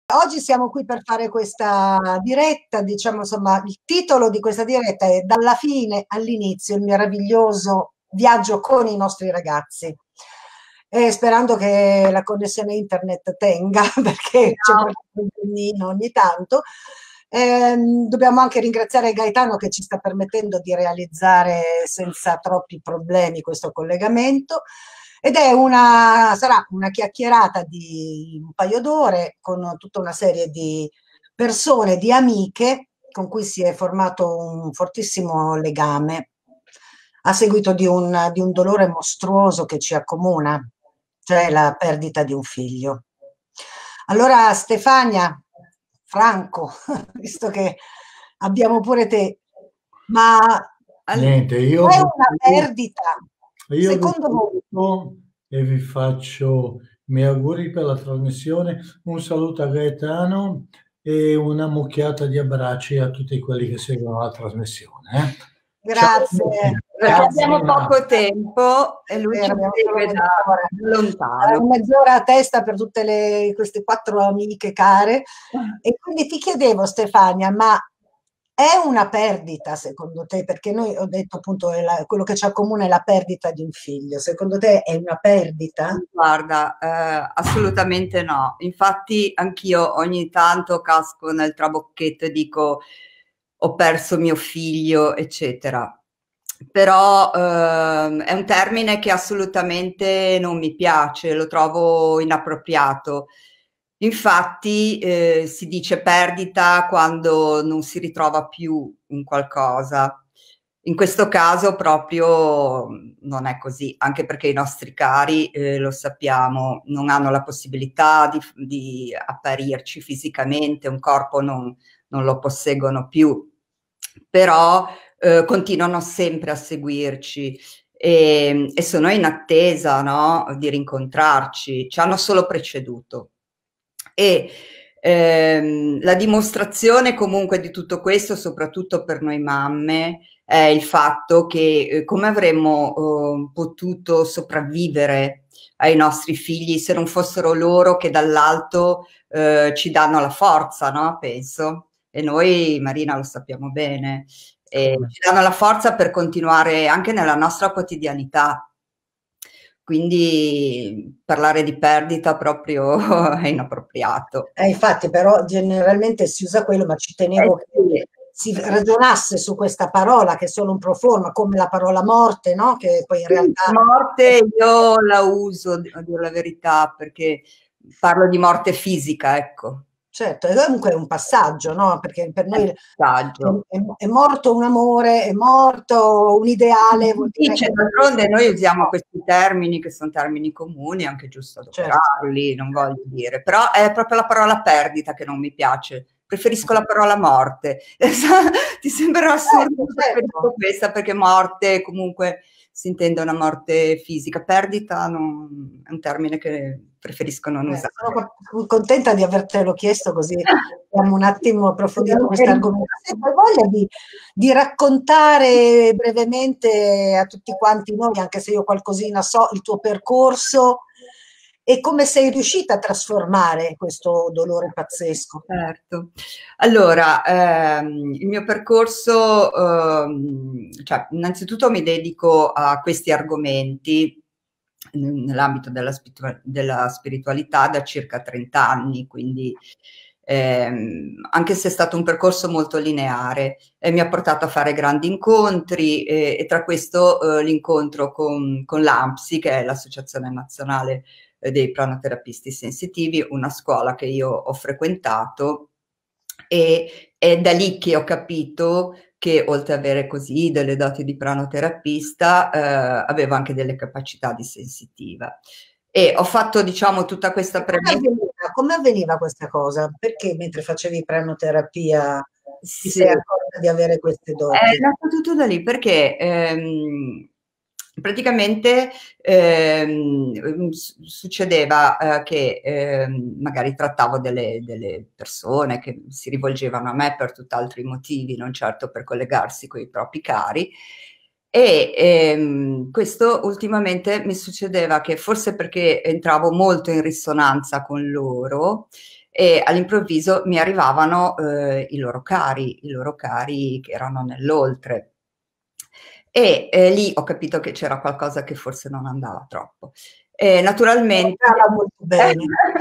Oggi siamo qui per fare questa diretta, diciamo insomma, il titolo di questa diretta è Dalla fine all'inizio, il meraviglioso viaggio con i nostri ragazzi. E sperando che la connessione internet tenga, perché c'è No. qualche problemino ogni tanto. Dobbiamo anche ringraziare Gaetano che ci sta permettendo di realizzare senza troppi problemi questo collegamento. Ed è sarà una chiacchierata di un paio d'ore con tutta una serie di persone, di amiche con cui si è formato un fortissimo legame a seguito di un dolore mostruoso che ci accomuna, cioè la perdita di un figlio. Allora, Stefania, Franco, visto che abbiamo pure te, ma Niente, è una perdita, io vi secondo voi? saluto e vi faccio i miei auguri per la trasmissione. Un saluto a Gaetano e una mucchiata di abbracci a tutti quelli che seguono la trasmissione. Ciao. Grazie, Perché grazie. abbiamo poco tempo e lui ci Abbiamo solo segue da lontano. mezz'ora a testa per tutte queste quattro amiche care. E quindi ti chiedevo, Stefania, ma è una perdita secondo te? Perché noi ho detto appunto quello che ci accomuna è la perdita di un figlio. Secondo te è una perdita? Guarda, assolutamente no. Infatti anch'io ogni tanto casco nel trabocchetto e dico ho perso mio figlio, eccetera. Però è un termine che assolutamente non mi piace, lo trovo inappropriato. Infatti si dice perdita quando non si ritrova più un qualcosa. In questo caso proprio non è così, anche perché i nostri cari, lo sappiamo, non hanno la possibilità di apparirci fisicamente, un corpo non lo posseggono più, però continuano sempre a seguirci e sono in attesa, no, di rincontrarci, ci hanno solo preceduto. E la dimostrazione comunque di tutto questo, soprattutto per noi mamme, è il fatto che come avremmo potuto sopravvivere ai nostri figli se non fossero loro che dall'alto ci danno la forza, no? Penso. E noi, Marina, lo sappiamo bene. E ci danno la forza per continuare anche nella nostra quotidianità. Quindi parlare di perdita proprio è inappropriato. Infatti, però generalmente si usa quello, ma ci tenevo che Sì. si ragionasse su questa parola che è solo un proforma, come la parola morte, no? Che poi in realtà Morte io la uso, a dire la verità, perché parlo di morte fisica, ecco. certo, e comunque è un passaggio, no? Perché per È un noi passaggio. è morto un amore, è morto un ideale, vuol dire Dice, che d'altronde noi usiamo questi termini che sono termini comuni, è anche giusto certo. adoperarli, non voglio dire, però è proprio la parola perdita che non mi piace, preferisco la parola morte. Ti sembrerà assurdo, preferisco questa perché morte comunque si intende una morte fisica, perdita è un termine che preferisco non usare. Sono contenta di avertelo chiesto, così abbiamo un attimo approfondito questo argomento. Se hai voglia di raccontare brevemente a tutti quanti noi, anche se io qualcosina so, il tuo percorso e come sei riuscita a trasformare questo dolore pazzesco. Certo. Allora, il mio percorso, cioè, innanzitutto mi dedico a questi argomenti nell'ambito della spiritualità da circa 30 anni, quindi anche se è stato un percorso molto lineare e mi ha portato a fare grandi incontri e tra questo l'incontro con l'ANPSI, che è l'Associazione Nazionale dei Pranoterapisti Sensitivi, una scuola che io ho frequentato e è da lì che ho capito che oltre ad avere così delle doti di pranoterapista, avevo anche delle capacità di sensitiva. E ho fatto, diciamo, tutta questa premessa. Come avveniva questa cosa? Perché mentre facevi pranoterapia ti Sì. sei accorta di avere queste doti? È nato tutto da lì perché praticamente succedeva che magari trattavo delle persone che si rivolgevano a me per tutt'altri motivi, non certo per collegarsi con i propri cari. E questo ultimamente mi succedeva che forse perché entravo molto in risonanza con loro e all'improvviso mi arrivavano i loro cari che erano nell'oltre. E lì ho capito che c'era qualcosa che forse non andava troppo. Naturalmente... molto bene.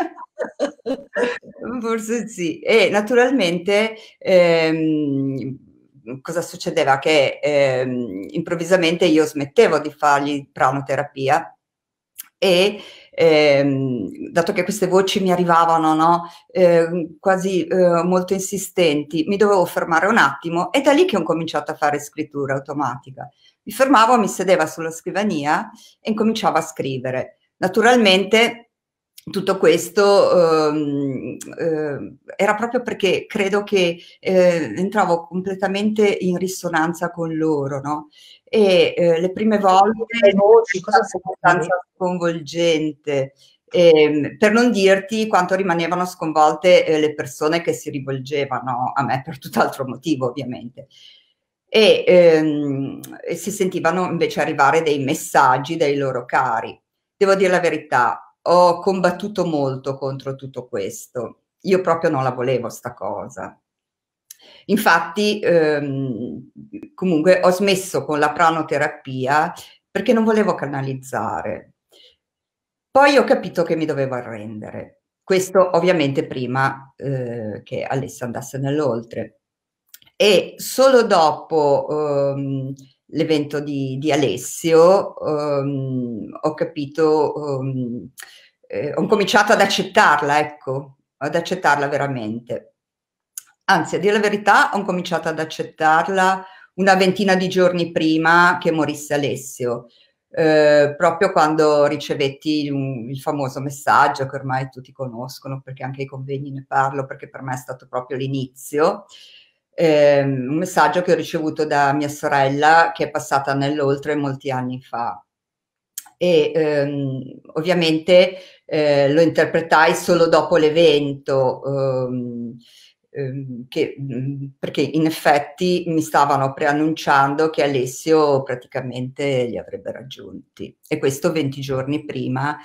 Forse sì. E naturalmente cosa succedeva? Che improvvisamente io smettevo di fargli pranoterapia e dato che queste voci mi arrivavano, no, quasi molto insistenti, mi dovevo fermare un attimo, e da lì che ho cominciato a fare scrittura automatica. Mi fermavo, mi sedeva sulla scrivania e incominciavo a scrivere. Naturalmente tutto questo era proprio perché credo che entravo completamente in risonanza con loro, no? E le prime volte le voci, cosa è abbastanza sconvolgente, per non dirti quanto rimanevano sconvolte le persone che si rivolgevano a me per tutt'altro motivo, ovviamente. E si sentivano invece arrivare dei messaggi dai loro cari. Devo dire la verità, ho combattuto molto contro tutto questo. Io proprio non la volevo sta cosa. Infatti, comunque ho smesso con la pranoterapia perché non volevo canalizzare. Poi ho capito che mi dovevo arrendere. Questo ovviamente prima che Alessia andasse nell'oltre. E solo dopo l'evento di Alessio ho capito, ho cominciato ad accettarla, ecco, ad accettarla veramente. Anzi, a dire la verità, ho cominciato ad accettarla una ventina di giorni prima che morisse Alessio, proprio quando ricevetti il famoso messaggio che ormai tutti conoscono, perché anche ai convegni ne parlo, perché per me è stato proprio l'inizio. Un messaggio che ho ricevuto da mia sorella, che è passata nell'oltre molti anni fa. E ovviamente lo interpretai solo dopo l'evento, perché in effetti mi stavano preannunciando che Alessio praticamente li avrebbe raggiunti, e questo 20 giorni prima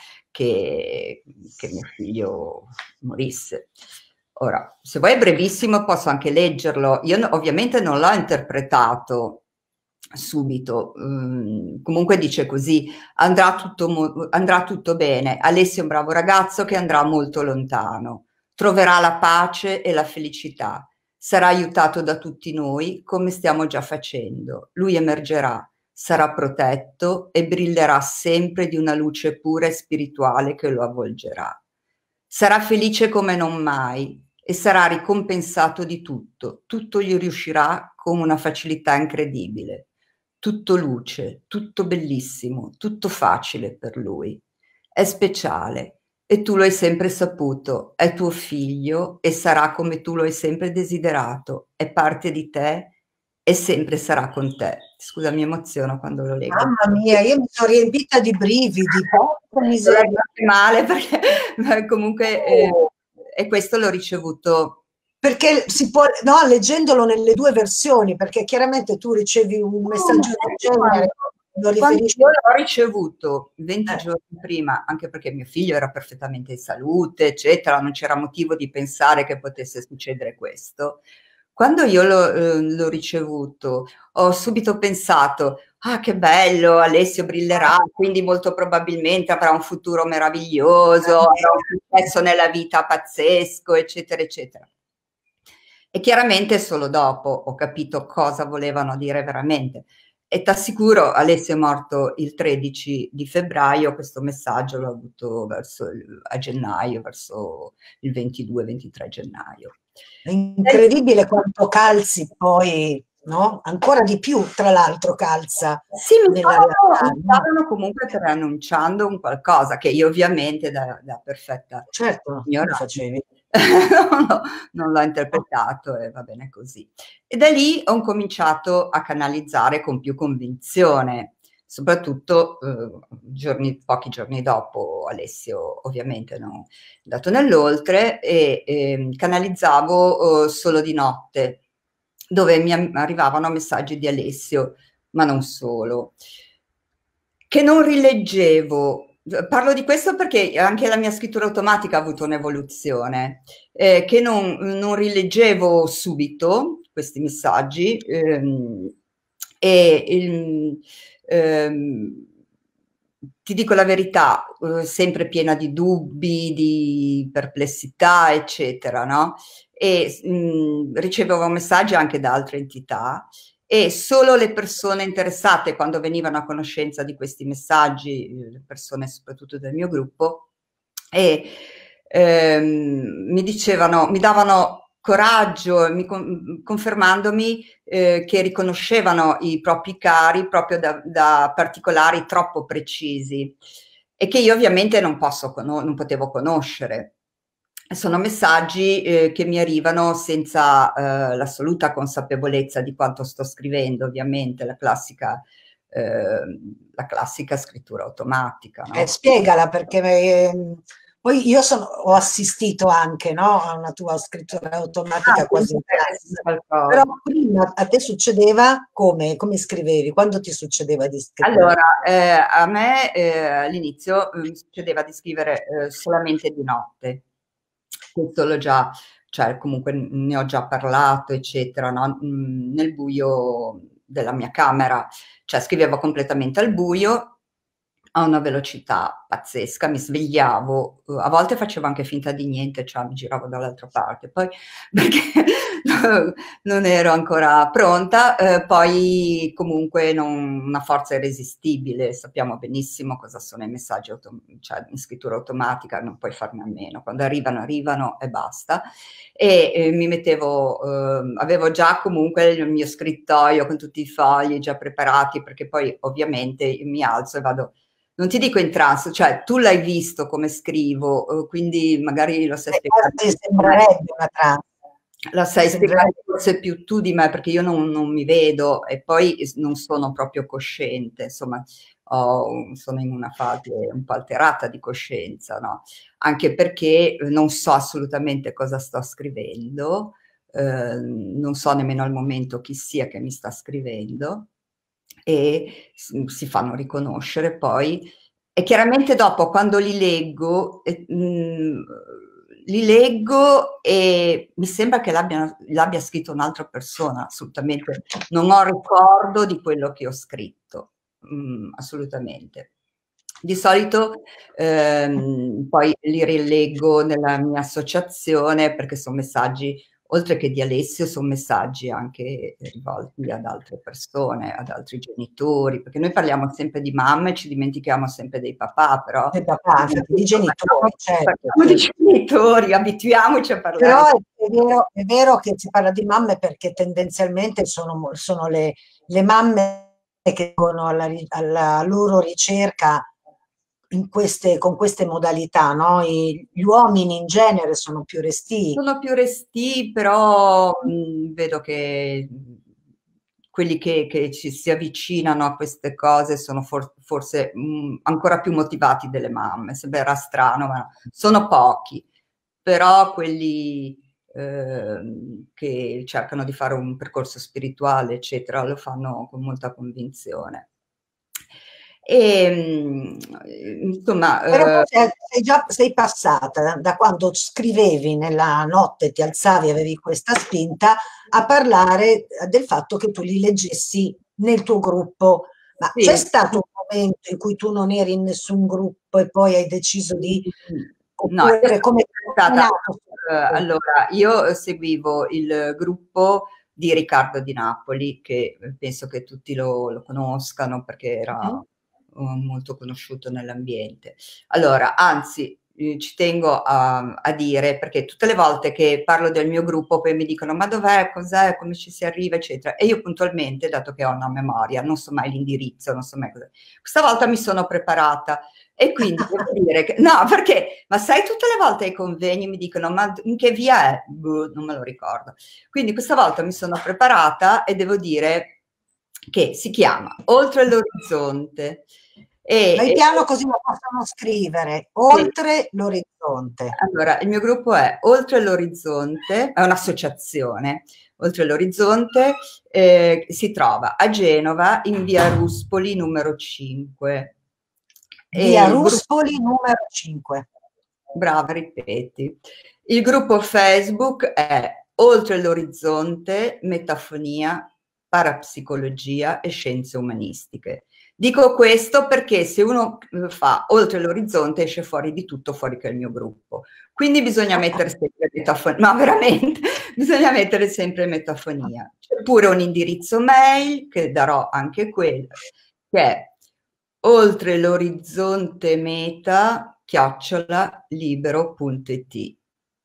che mio figlio morisse. Ora, se vuoi è brevissimo, posso anche leggerlo. Io ovviamente non l'ho interpretato subito, comunque dice così: andrà tutto bene, Alessio è un bravo ragazzo che andrà molto lontano, troverà la pace e la felicità, sarà aiutato da tutti noi come stiamo già facendo, lui emergerà, sarà protetto e brillerà sempre di una luce pura e spirituale che lo avvolgerà. Sarà felice come non mai e sarà ricompensato di tutto, tutto gli riuscirà con una facilità incredibile. Tutto luce, tutto bellissimo, tutto facile per lui. È speciale e tu lo hai sempre saputo, è tuo figlio e sarà come tu lo hai sempre desiderato, è parte di te e sempre sarà con te. Scusa, mi emoziono quando lo leggo. Mamma mia, io mi sono riempita di brividi, porca miseria. Male perché comunque e questo l'ho ricevuto. Perché si può, no, leggendolo nelle due versioni, perché chiaramente tu ricevi un messaggio del genere, lo riferisci. Io l'ho ricevuto 20 giorni prima, anche perché mio figlio era perfettamente in salute, eccetera, non c'era motivo di pensare che potesse succedere questo. Quando io l'ho ricevuto, ho subito pensato: ah, che bello, Alessio brillerà, quindi molto probabilmente avrà un futuro meraviglioso, avrà un successo nella vita pazzesco, eccetera, eccetera. E chiaramente solo dopo ho capito cosa volevano dire veramente. E t'assicuro, Alessio è morto il 13 di febbraio, questo messaggio l'ho avuto a gennaio, verso il 22-23 gennaio. È incredibile quanto calzi poi, no? Ancora di più, tra l'altro, calza. Sì, mi stavano comunque preannunciando un qualcosa che io ovviamente da perfetta signora facevi. non l'ho interpretato e va bene così. E da lì ho cominciato a canalizzare con più convinzione, soprattutto pochi giorni dopo Alessio ovviamente è andato nell'oltre, e canalizzavo solo di notte, dove mi arrivavano messaggi di Alessio, ma non solo, che non rileggevo parlo di questo perché anche la mia scrittura automatica ha avuto un'evoluzione, che non rileggevo subito questi messaggi, ehm, ti dico la verità, sempre piena di dubbi, di perplessità, eccetera, no? E ricevevo messaggi anche da altre entità, e solo le persone interessate, quando venivano a conoscenza di questi messaggi, le persone soprattutto del mio gruppo, e mi dicevano, mi davano coraggio, confermandomi che riconoscevano i propri cari proprio da particolari troppo precisi, e che io ovviamente non potevo conoscere. Sono messaggi che mi arrivano senza l'assoluta consapevolezza di quanto sto scrivendo, ovviamente, la classica scrittura automatica, no? Spiegala, perché poi io ho assistito anche, no, a una tua scrittura automatica quasi in classe. Però prima a te succedeva come scrivevi? Quando ti succedeva di scrivere? Allora, a me all'inizio mi succedeva di scrivere solamente di notte. Questo l'ho già, cioè comunque ne ho già parlato, eccetera, no? Nel buio della mia camera, cioè scrivevo completamente al buio, a una velocità pazzesca, mi svegliavo, a volte facevo anche finta di niente, cioè mi giravo dall'altra parte, poi perché non ero ancora pronta, poi comunque una forza irresistibile, sappiamo benissimo cosa sono i messaggi, cioè in scrittura automatica non puoi farne a meno, quando arrivano e basta, e mi mettevo, avevo già comunque il mio scrittoio con tutti i fogli già preparati, perché poi ovviamente mi alzo e vado. Non ti dico in trance, cioè tu l'hai visto come scrivo, quindi magari lo sai spiegare. Sembrerebbe una trance. La sai spiegare forse più tu di me, perché io non mi vedo e poi non sono proprio cosciente, insomma, sono in una fase un po' alterata di coscienza, no? Anche perché non so assolutamente cosa sto scrivendo, non so nemmeno al momento chi sia che mi sta scrivendo, e si fanno riconoscere poi, e chiaramente dopo quando li leggo e mi sembra che l'abbia scritto un'altra persona, assolutamente non ho ricordo di quello che ho scritto, assolutamente. Di solito poi li rileggo nella mia associazione, perché sono messaggi, oltre che di Alessio, sono messaggi anche rivolti ad altre persone, ad altri genitori, perché noi parliamo sempre di mamma e ci dimentichiamo sempre dei papà, però di genitori, certo. Di genitori, abituiamoci a parlare. Però è vero che si parla di mamme, perché tendenzialmente sono le mamme che vanno alla loro ricerca con queste modalità, no? Gli uomini in genere sono più restii. Sono più restii, però vedo che quelli che ci si avvicinano a queste cose sono forse ancora più motivati delle mamme. Sembrerà strano, ma sono pochi. Però quelli che cercano di fare un percorso spirituale, eccetera, lo fanno con molta convinzione. E insomma, però sei passata da quando scrivevi nella notte, ti alzavi, avevi questa spinta a parlare del fatto che tu li leggessi nel tuo gruppo. Ma sì, c'è stato un momento in cui tu non eri in nessun gruppo e poi hai deciso di... No, come è stata, allora io seguivo il gruppo di Riccardo Di Napoli, che penso che tutti lo conoscano, perché era molto conosciuto nell'ambiente. Allora, anzi, ci tengo a dire, perché tutte le volte che parlo del mio gruppo poi mi dicono ma dov'è, cos'è, come ci si arriva, eccetera, e io puntualmente, dato che ho una memoria, non so mai l'indirizzo, non so mai cos'è. Questa volta mi sono preparata e quindi devo dire che, no, perché, ma sai, tutte le volte ai convegni mi dicono ma in che via è? Non me lo ricordo. Quindi questa volta mi sono preparata e devo dire che si chiama Oltre l'Orizzonte. Vai piano così lo possono scrivere, Oltre l'Orizzonte. Allora, il mio gruppo è Oltre l'Orizzonte, è un'associazione. Oltre l'Orizzonte si trova a Genova in via Ruspoli numero 5. Via Ruspoli numero 5. Brava, ripeti. Il gruppo Facebook è Oltre l'orizzonte, metafonia, parapsicologia e scienze umanistiche. Dico questo perché se uno fa Oltre l'orizzonte esce fuori di tutto, fuori che è il mio gruppo. Quindi bisogna mettere sempre metafonia, ma veramente bisogna mettere sempre metafonia. C'è pure un indirizzo mail, che darò anche quello, che è oltre l'orizzonte meta @libero.it.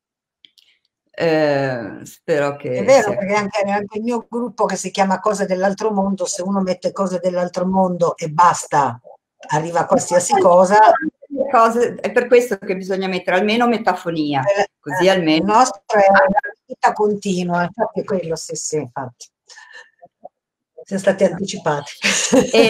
Spero che È vero, sia perché anche il mio gruppo che si chiama Cose dell'altro mondo, se uno mette cose dell'altro mondo e basta, arriva a qualsiasi cosa. È per questo che bisogna mettere almeno metafonia, così almeno. Il nostro è una vita continua, infatti quello sì, infatti. Siamo stati anticipati. E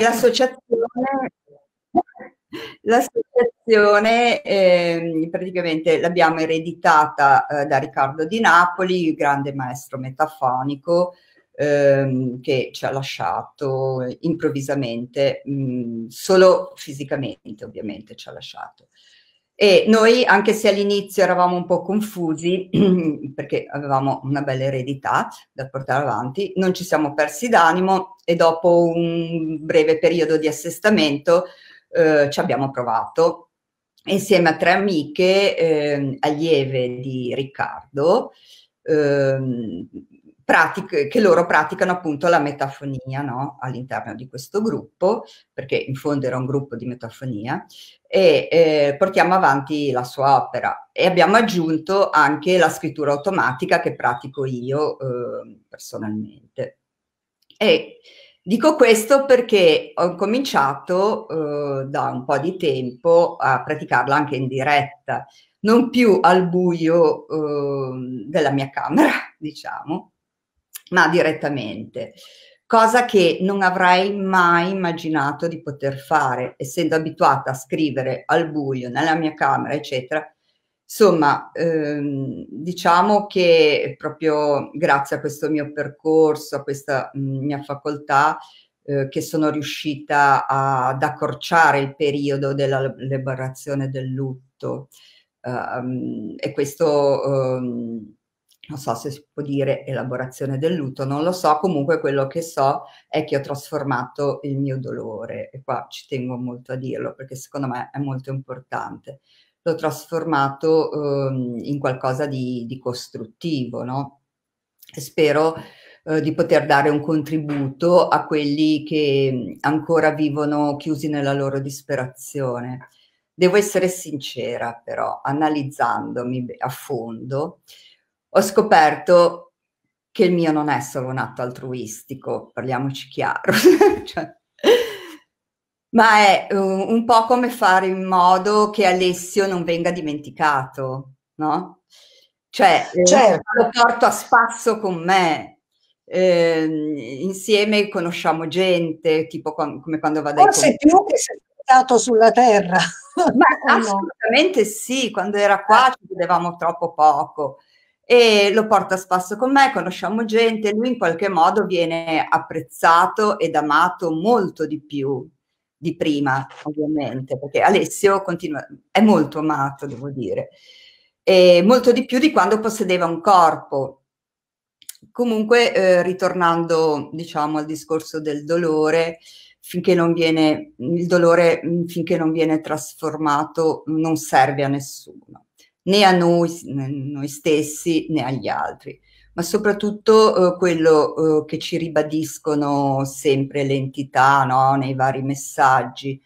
l'associazione praticamente l'abbiamo ereditata da Riccardo Di Napoli, grande maestro metafonico, che ci ha lasciato improvvisamente, solo fisicamente ovviamente ci ha lasciato. E noi, anche se all'inizio eravamo un po' confusi, perché avevamo una bella eredità da portare avanti, non ci siamo persi d'animo e dopo un breve periodo di assestamento ci abbiamo provato insieme a 3 amiche allieve di Riccardo, che loro praticano appunto la metafonia, no? All'interno di questo gruppo, perché in fondo era un gruppo di metafonia, e portiamo avanti la sua opera e abbiamo aggiunto anche la scrittura automatica che pratico io personalmente. E dico questo perché ho cominciato da un po' di tempo a praticarla anche in diretta, non più al buio della mia camera, diciamo, ma direttamente, cosa che non avrei mai immaginato di poter fare, essendo abituata a scrivere al buio nella mia camera, eccetera. Insomma, diciamo che proprio grazie a questo mio percorso, a questa mia facoltà, che sono riuscita ad accorciare il periodo dell'elaborazione del lutto. E questo non so se si può dire elaborazione del lutto, non lo so, comunque quello che so è che ho trasformato il mio dolore, e qua ci tengo molto a dirlo perché secondo me è molto importante. L'ho trasformato in qualcosa di costruttivo, no? E spero di poter dare un contributo a quelli che ancora vivono chiusi nella loro disperazione. Devo essere sincera, però, analizzandomi a fondo, ho scoperto che il mio non è solo un atto altruistico, parliamoci chiaro, cioè, ma è un po' come fare in modo che Alessio non venga dimenticato, no? Cioè, Certo. lo porto a spasso con me, insieme conosciamo gente, tipo come quando vado ai Forse più che sei stato sulla terra. Ma assolutamente sì, quando era qua ci vedevamo troppo poco e lo porto a spasso con me, conosciamo gente, lui in qualche modo viene apprezzato ed amato molto di più di prima, ovviamente, perché Alessio è molto amato, devo dire, e molto di più di quando possedeva un corpo. Comunque, ritornando, diciamo, al discorso del dolore, il dolore finché non viene trasformato non serve a nessuno, né a noi stessi né agli altri, ma soprattutto quello che ci ribadiscono sempre le entità, no? Nei vari messaggi.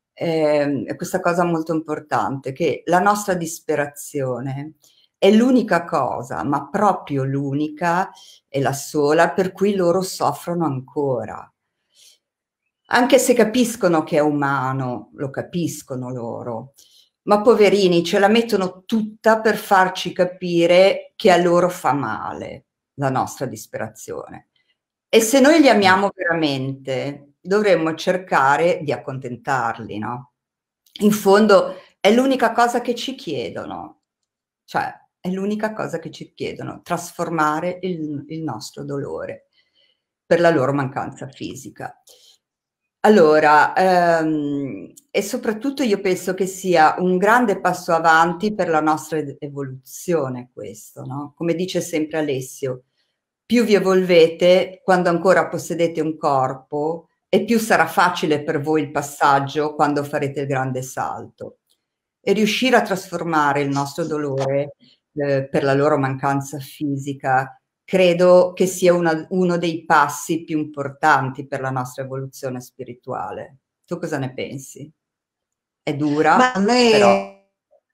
È questa cosa molto importante, che la nostra disperazione è l'unica cosa, ma proprio l'unica e la sola per cui loro soffrono ancora. Anche se capiscono che è umano, lo capiscono loro, ma poverini ce la mettono tutta per farci capire che a loro fa male la nostra disperazione. E se noi li amiamo veramente, dovremmo cercare di accontentarli, no? In fondo è l'unica cosa che ci chiedono, cioè è l'unica cosa che ci chiedono, trasformare il nostro dolore per la loro mancanza fisica. Allora, e soprattutto io penso che sia un grande passo avanti per la nostra evoluzione questo, no? Come dice sempre Alessio, più vi evolvete quando ancora possedete un corpo e più sarà facile per voi il passaggio quando farete il grande salto. E riuscire a trasformare il nostro dolore, per la loro mancanza fisica, credo che sia uno dei passi più importanti per la nostra evoluzione spirituale. Tu cosa ne pensi? È Ma dura, a però... me,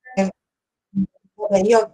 io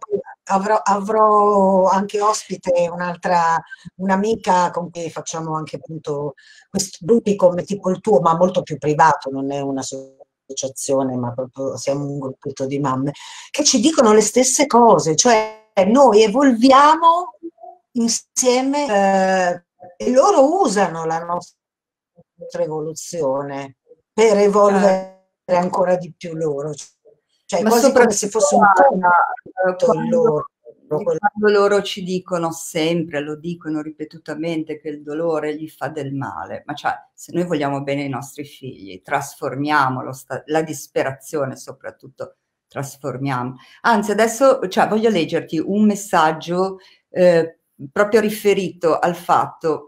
avrò anche ospite un'amica con cui facciamo anche appunto questi gruppi come tipo il tuo, ma molto più privato, non è un'associazione, ma proprio siamo un gruppetto di mamme, che ci dicono le stesse cose, cioè noi evolviamo insieme, e loro usano la nostra evoluzione per evolvere ancora di più loro, cioè Ma quasi come soprattutto se fosse un compito il quando, loro. quando loro ci dicono sempre, lo dicono ripetutamente, che il dolore gli fa del male, ma cioè se noi vogliamo bene ai nostri figli, trasformiamolo, la disperazione soprattutto, trasformiamo. Anzi, adesso cioè, voglio leggerti un messaggio proprio riferito al fatto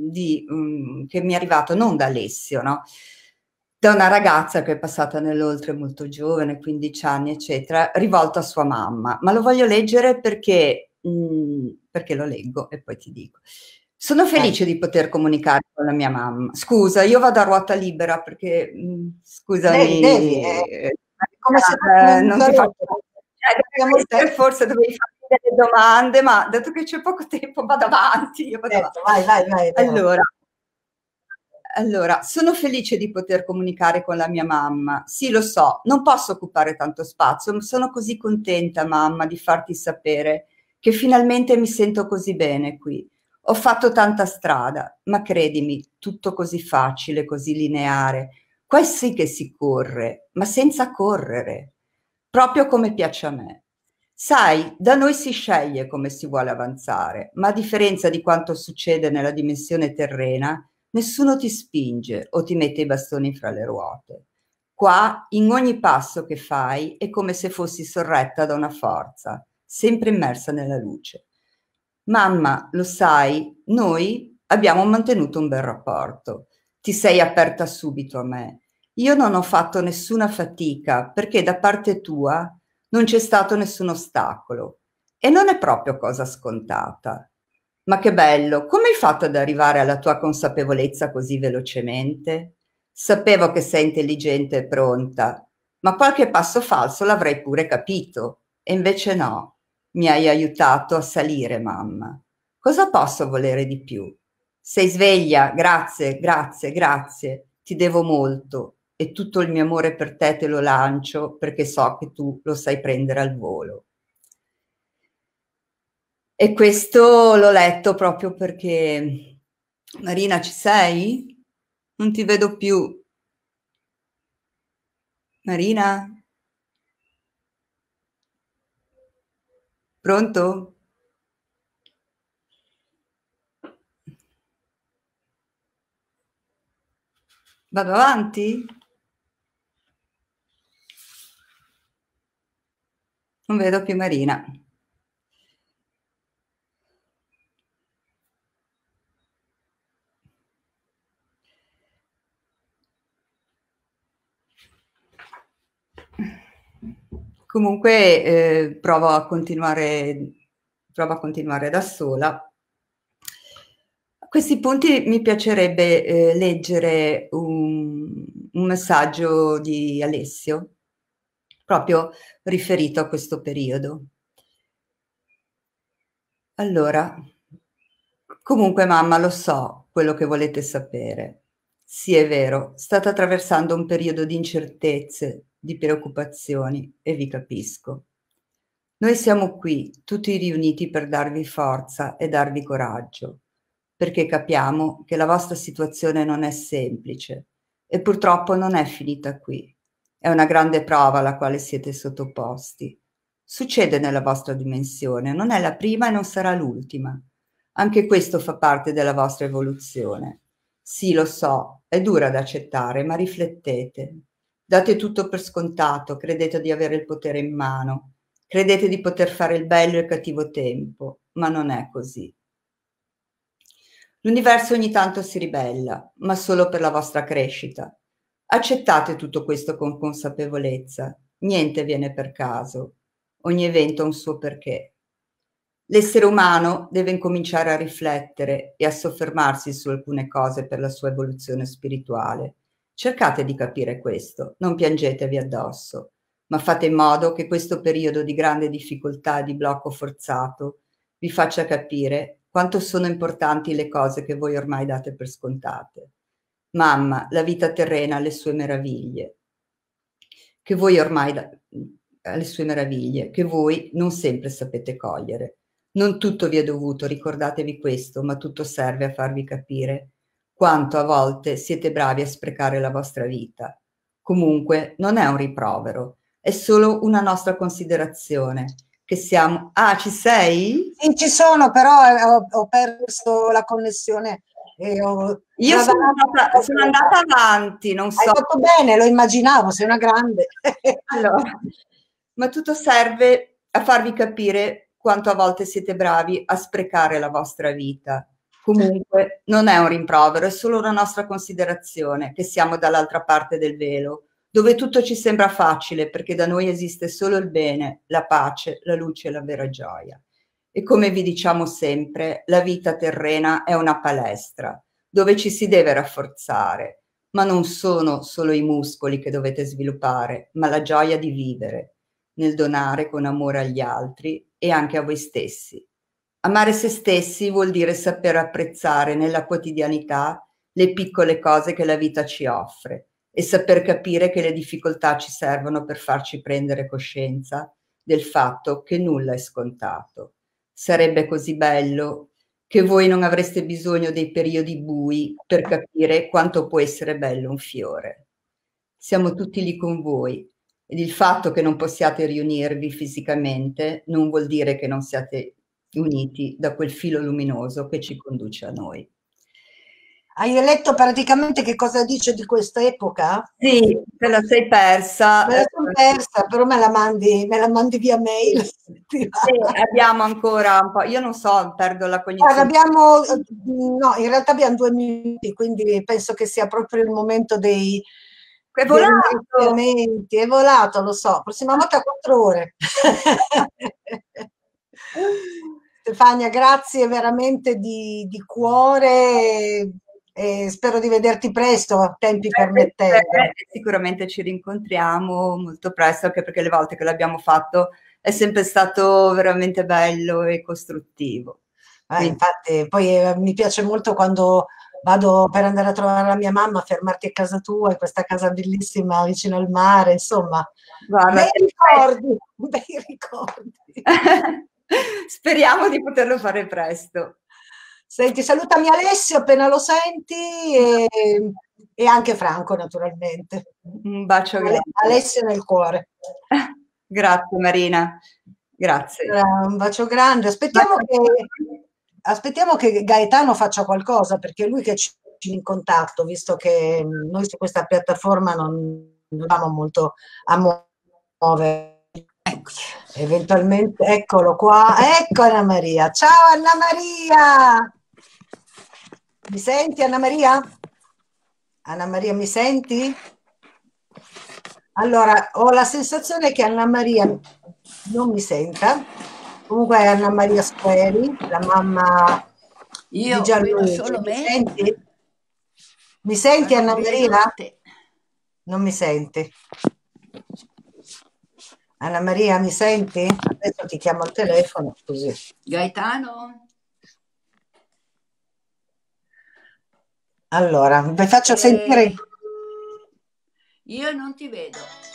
che mi è arrivato non da Alessio, no? Da una ragazza che è passata nell'oltre molto giovane, 15 anni, eccetera, rivolto a sua mamma. Ma lo voglio leggere perché lo leggo e poi ti dico. Sono felice di poter comunicare con la mia mamma. Scusa, io vado a ruota libera perché, Devi, scusami, è come se fosse un non ti faccio... salotto. Abbiamo il Cioè, tempo. forse dovevi farmi delle domande, ma dato che c'è poco tempo, vado avanti. Io vado avanti. Certo, vai, andiamo. Allora, sono felice di poter comunicare con la mia mamma. Sì, lo so, non posso occupare tanto spazio, ma sono così contenta, mamma, di farti sapere che finalmente mi sento così bene qui. Ho fatto tanta strada, ma credimi, tutto così facile, così lineare. Qua sì che si corre, ma senza correre, proprio come piace a me. Sai, da noi si sceglie come si vuole avanzare, ma a differenza di quanto succede nella dimensione terrena, nessuno ti spinge o ti mette i bastoni fra le ruote. Qua, in ogni passo che fai, è come se fossi sorretta da una forza, sempre immersa nella luce. Mamma, lo sai, noi abbiamo mantenuto un bel rapporto. Ti sei aperta subito a me. Io non ho fatto nessuna fatica perché da parte tua non c'è stato nessun ostacolo. E non è proprio cosa scontata. Ma che bello, come hai fatto ad arrivare alla tua consapevolezza così velocemente? Sapevo che sei intelligente e pronta, ma qualche passo falso l'avrei pure capito. E invece no, mi hai aiutato a salire, mamma. Cosa posso volere di più? Sei sveglia, grazie, grazie, grazie. Ti devo molto e tutto il mio amore per te te lo lancio perché so che tu lo sai prendere al volo. E questo l'ho letto proprio perché... Marina, ci sei? Non ti vedo più. Marina? Pronto? Vado avanti? Non vedo più Marina. Comunque provo a continuare da sola. A questi punti mi piacerebbe leggere un messaggio di Alessio, proprio riferito a questo periodo. Allora, comunque mamma, lo so quello che volete sapere. Sì, è vero, state attraversando un periodo di incertezze, di preoccupazioni e vi capisco. Noi siamo qui, tutti riuniti per darvi forza e darvi coraggio, perché capiamo che la vostra situazione non è semplice e purtroppo non è finita qui. È una grande prova alla quale siete sottoposti. Succede nella vostra dimensione, non è la prima e non sarà l'ultima. Anche questo fa parte della vostra evoluzione. Sì, lo so, È dura da accettare, ma riflettete. Date tutto per scontato, credete di avere il potere in mano, credete di poter fare il bello e il cattivo tempo, ma non è così. L'universo ogni tanto si ribella, ma solo per la vostra crescita. Accettate tutto questo con consapevolezza. Niente viene per caso. Ogni evento ha un suo perché. L'essere umano deve incominciare a riflettere e a soffermarsi su alcune cose per la sua evoluzione spirituale. Cercate di capire questo, non piangetevi addosso, ma fate in modo che questo periodo di grande difficoltà e di blocco forzato vi faccia capire quanto sono importanti le cose che voi ormai date per scontate. Mamma, la vita terrena ha le sue meraviglie, che voi ormai ha le sue meraviglie, che voi non sempre sapete cogliere. Non tutto vi è dovuto, ricordatevi questo, ma tutto serve a farvi capire quanto a volte siete bravi a sprecare la vostra vita. Comunque non è un rimprovero, è solo una nostra considerazione. Che siamo... Ah, ci sei? Sì, ci sono, però ho perso la connessione. Io sono andata avanti, non so. Hai fatto bene, lo immaginavo, sei una grande. Allora, ma tutto serve a farvi capire quanto a volte siete bravi a sprecare la vostra vita. Comunque non è un rimprovero, è solo una nostra considerazione che siamo dall'altra parte del velo, dove tutto ci sembra facile perché da noi esiste solo il bene, la pace, la luce e la vera gioia. E come vi diciamo sempre, la vita terrena è una palestra dove ci si deve rafforzare, ma non sono solo i muscoli che dovete sviluppare, ma la gioia di vivere, nel donare con amore agli altri e anche a voi stessi. Amare se stessi vuol dire saper apprezzare nella quotidianità le piccole cose che la vita ci offre e saper capire che le difficoltà ci servono per farci prendere coscienza del fatto che nulla è scontato. Sarebbe così bello che voi non avreste bisogno dei periodi bui per capire quanto può essere bello un fiore. Siamo tutti lì con voi ed il fatto che non possiate riunirvi fisicamente non vuol dire che non siate uniti da quel filo luminoso che ci conduce a noi. Hai letto praticamente che cosa dice di questa epoca? Sì, te la sei persa. Me la sono persa, però me la mandi via mail. Sì, abbiamo ancora un po', io non so, perdo la cognizione. Abbiamo, no, in realtà abbiamo 2 minuti, quindi penso che sia proprio il momento dei È volato! ringraziamenti. È volato, lo so. Prossima volta a 4 ore. Stefania, grazie veramente di cuore e spero di vederti presto, tempi permettendo. Sicuramente ci rincontriamo molto presto, anche perché le volte che l'abbiamo fatto è sempre stato veramente bello e costruttivo. Infatti, poi mi piace molto quando vado per andare a trovare la mia mamma, fermarti a casa tua, in questa casa bellissima vicino al mare, insomma, guarda, bei ricordi, bei ricordi. Speriamo di poterlo fare presto. Senti, salutami Alessio appena lo senti e anche Franco naturalmente. Un bacio grande. Alessio nel cuore. Grazie Marina, grazie. Un bacio grande. Aspettiamo che Gaetano faccia qualcosa, perché è lui che ci in contatto, visto che noi su questa piattaforma non andiamo molto a muovere. Eventualmente, eccolo qua, ecco Anna Maria. Ciao Anna Maria! Mi senti Anna Maria? Anna Maria, mi senti? Allora, ho la sensazione che Anna Maria non mi senta. Comunque è Anna Maria Squeri, la mamma di Gianluigi. Mi senti? Mi senti Anna Maria? Non mi senti. Anna Maria, mi senti? Adesso ti chiamo al telefono, così. Gaetano? Allora, vi faccio sentire. Io non ti vedo.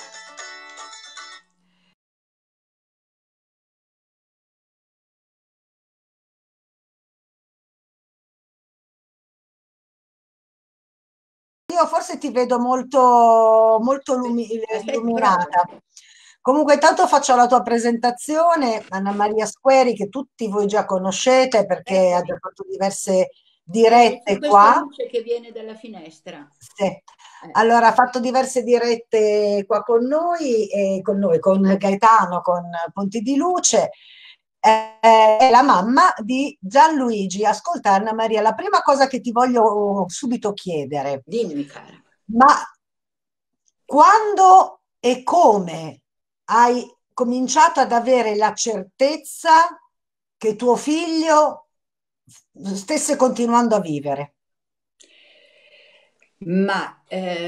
Io forse ti vedo molto illuminata. Comunque intanto faccio la tua presentazione, Anna Maria Squeri, che tutti voi già conoscete perché ha già fatto diverse dirette questa qua. luce che viene dalla finestra. Sì. Allora, ha fatto diverse dirette qua con Gaetano, con Ponti di Luce. È la mamma di Gianluigi. Ascolta, Anna Maria, la prima cosa che ti voglio subito chiedere, Dimmi, cara. ma quando e come hai cominciato ad avere la certezza che tuo figlio stesse continuando a vivere? Ma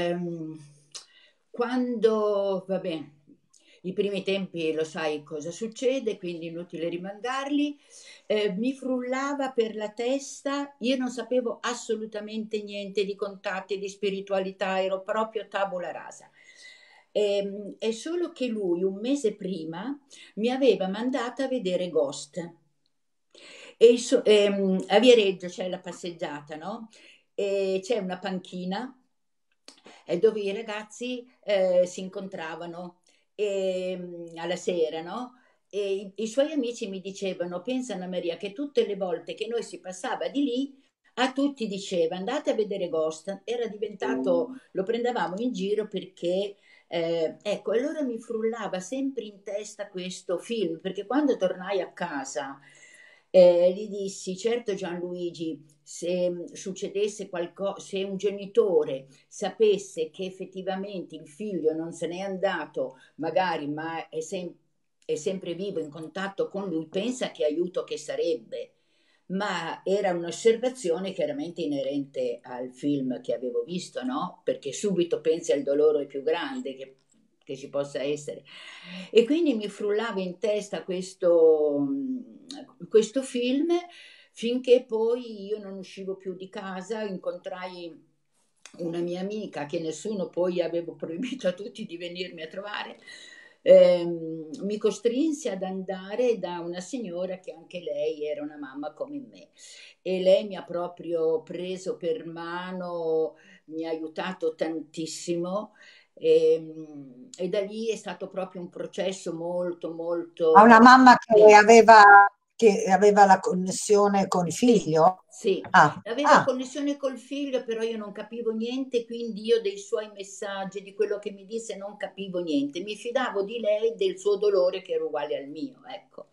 quando, vabbè, i primi tempi lo sai cosa succede, quindi inutile rimandarli, mi frullava per la testa, io non sapevo assolutamente niente di contatti, di spiritualità, ero proprio tabula rasa. È solo che lui un mese prima mi aveva mandata a vedere Ghost. A Viareggio c'è la passeggiata, no? E c'è una panchina dove i ragazzi si incontravano alla sera, no? E i suoi amici mi dicevano, pensa Anna Maria, che tutte le volte che noi si passava di lì, a tutti diceva andate a vedere Ghost, era diventato, lo prendevamo in giro perché, ecco, allora mi frullava sempre in testa questo film, perché quando tornai a casa gli dissi, certo Gianluigi, se succedesse qualcosa, se un genitore sapesse che effettivamente il figlio non se n'è andato, magari, ma è sempre vivo in contatto con lui, pensa che aiuto che sarebbe. Ma era un'osservazione chiaramente inerente al film che avevo visto, no? Perché subito pensi al dolore più grande che ci possa essere. E quindi mi frullava in testa questo film finché poi io non uscivo più di casa, incontrai una mia amica che nessuno poi avevo proibito a tutti di venirmi a trovare, mi costrinse ad andare da una signora che anche lei era una mamma come me e lei mi ha proprio preso per mano, mi ha aiutato tantissimo e da lì è stato proprio un processo molto A una molto mamma lento. che aveva la connessione con il Sì, figlio? sì, Ah, aveva ah, connessione col figlio, però io non capivo niente, quindi io dei suoi messaggi, di quello che mi disse, non capivo niente. Mi fidavo di lei, del suo dolore che era uguale al mio, ecco.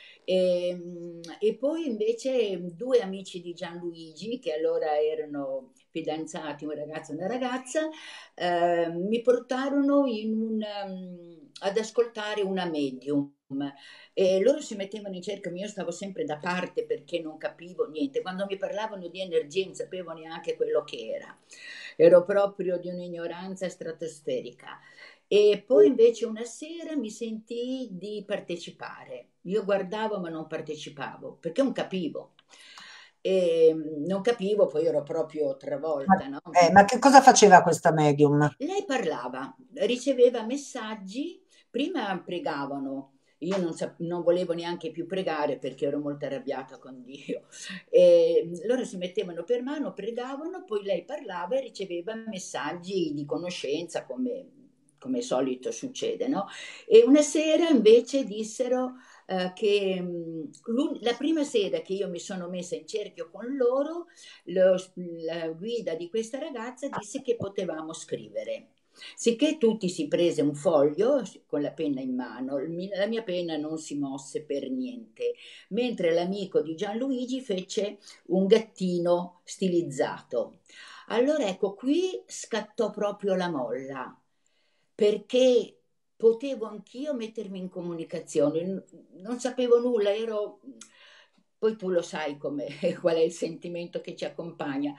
E poi invece due amici di Gianluigi, che allora erano fidanzati, un ragazzo e una ragazza, mi portarono ad ascoltare una medium. E loro si mettevano in cerca, ma io stavo sempre da parte perché non capivo niente. Quando mi parlavano di energia non sapevo neanche quello che era. Ero proprio di un'ignoranza stratosferica. E poi invece una sera mi sentii di partecipare. Io guardavo ma non partecipavo perché non capivo. E non capivo, poi ero proprio travolta, no? ma che cosa faceva questa medium? Lei parlava, riceveva messaggi, prima pregavano, io non volevo neanche più pregare perché ero molto arrabbiata con Dio. E loro si mettevano per mano, pregavano, poi lei parlava e riceveva messaggi di conoscenza come solito succede, no? E una sera invece dissero che la prima sera che io mi sono messa in cerchio con loro, la guida di questa ragazza disse che potevamo scrivere. Sicché tutti si prese un foglio con la penna in mano, la mia penna non si mosse per niente, mentre l'amico di Gianluigi fece un gattino stilizzato. Allora ecco, qui scattò proprio la molla, perché potevo anch'io mettermi in comunicazione, non sapevo nulla, ero poi tu lo sai come, qual è il sentimento che ci accompagna.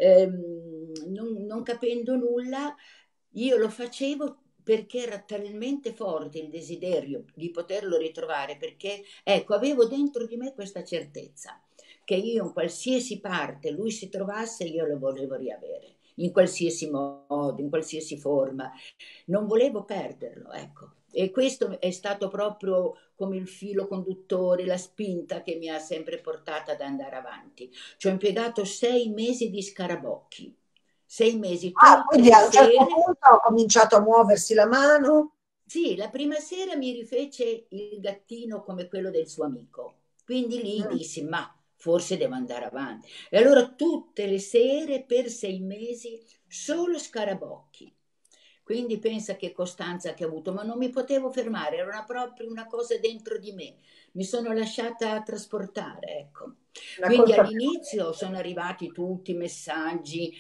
Non capendo nulla, io lo facevo perché era talmente forte il desiderio di poterlo ritrovare, perché ecco, avevo dentro di me questa certezza che io in qualsiasi parte lui si trovasse, io lo volevo riavere, in qualsiasi modo, in qualsiasi forma. Non volevo perderlo, ecco. E questo è stato proprio come il filo conduttore, la spinta che mi ha sempre portata ad andare avanti. Ci ho impiegato 6 mesi di scarabocchi, 6 mesi Ah, tutte quindi le a un certo sere. punto ha cominciato a muoversi la mano. Sì, la prima sera mi rifece il gattino come quello del suo amico. Quindi lì Mm. dissi, ma forse devo andare avanti. E allora tutte le sere per 6 mesi solo scarabocchi. Quindi pensa che costanza che ho avuto, ma non mi potevo fermare, era proprio una cosa dentro di me. Mi sono lasciata trasportare, ecco. Una Quindi colpa. all'inizio sono arrivati tutti i messaggi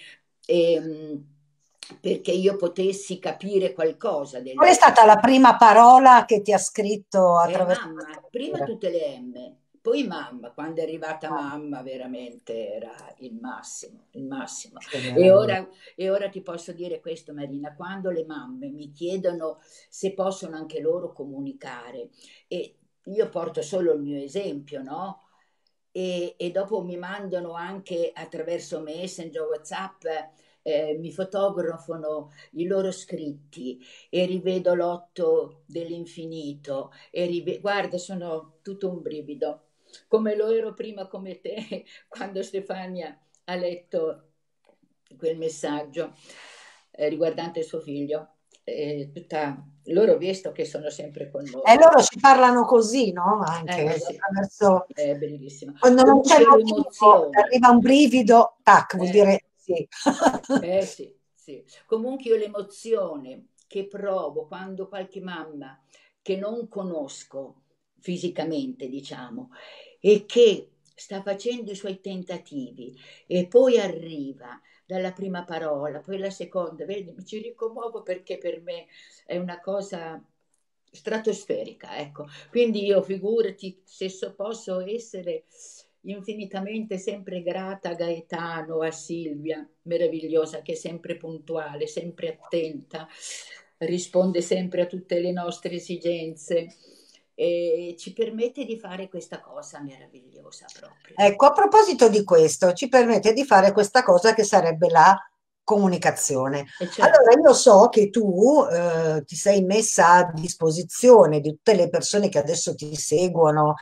perché io potessi capire qualcosa del Qual è stata la prima parola che ti ha scritto attraverso mamma, questa prima lettura? tutte le M, poi mamma, quando è arrivata mamma veramente era il massimo, il massimo. Che E meraviglia. ora, e ora ti posso dire questo, Marina, quando le mamme mi chiedono se possono anche loro comunicare, e io porto solo il mio esempio, no? E dopo mi mandano anche attraverso Messenger, WhatsApp, mi fotografano i loro scritti e rivedo l'otto dell'infinito e guarda, sono tutto un brivido, come lo ero prima come te, quando Stefania ha letto quel messaggio riguardante suo figlio. Loro visto che sono sempre con E noi. loro ci parlano così, no? Anche Sì, attraverso... è bellissimo. Quando non c'è Comunque io motivo, ti l'emozione, arriva un brivido, tac, vuol eh, dire sì. sì, sì. Comunque io l'emozione che provo quando qualche mamma che non conosco fisicamente, diciamo, e che sta facendo i suoi tentativi e poi arriva dalla prima parola, poi la seconda, vedi, mi ci ricommuovo perché per me è una cosa stratosferica, ecco. Quindi io figurati se posso essere infinitamente sempre grata a Gaetano, a Silvia, meravigliosa, che è sempre puntuale, sempre attenta, risponde sempre a tutte le nostre esigenze e ci permette di fare questa cosa meravigliosa proprio. Ecco, a proposito di questo, ci permette di fare questa cosa che sarebbe la comunicazione. E certo, Allora, io so che tu ti sei messa a disposizione di tutte le persone che adesso ti seguono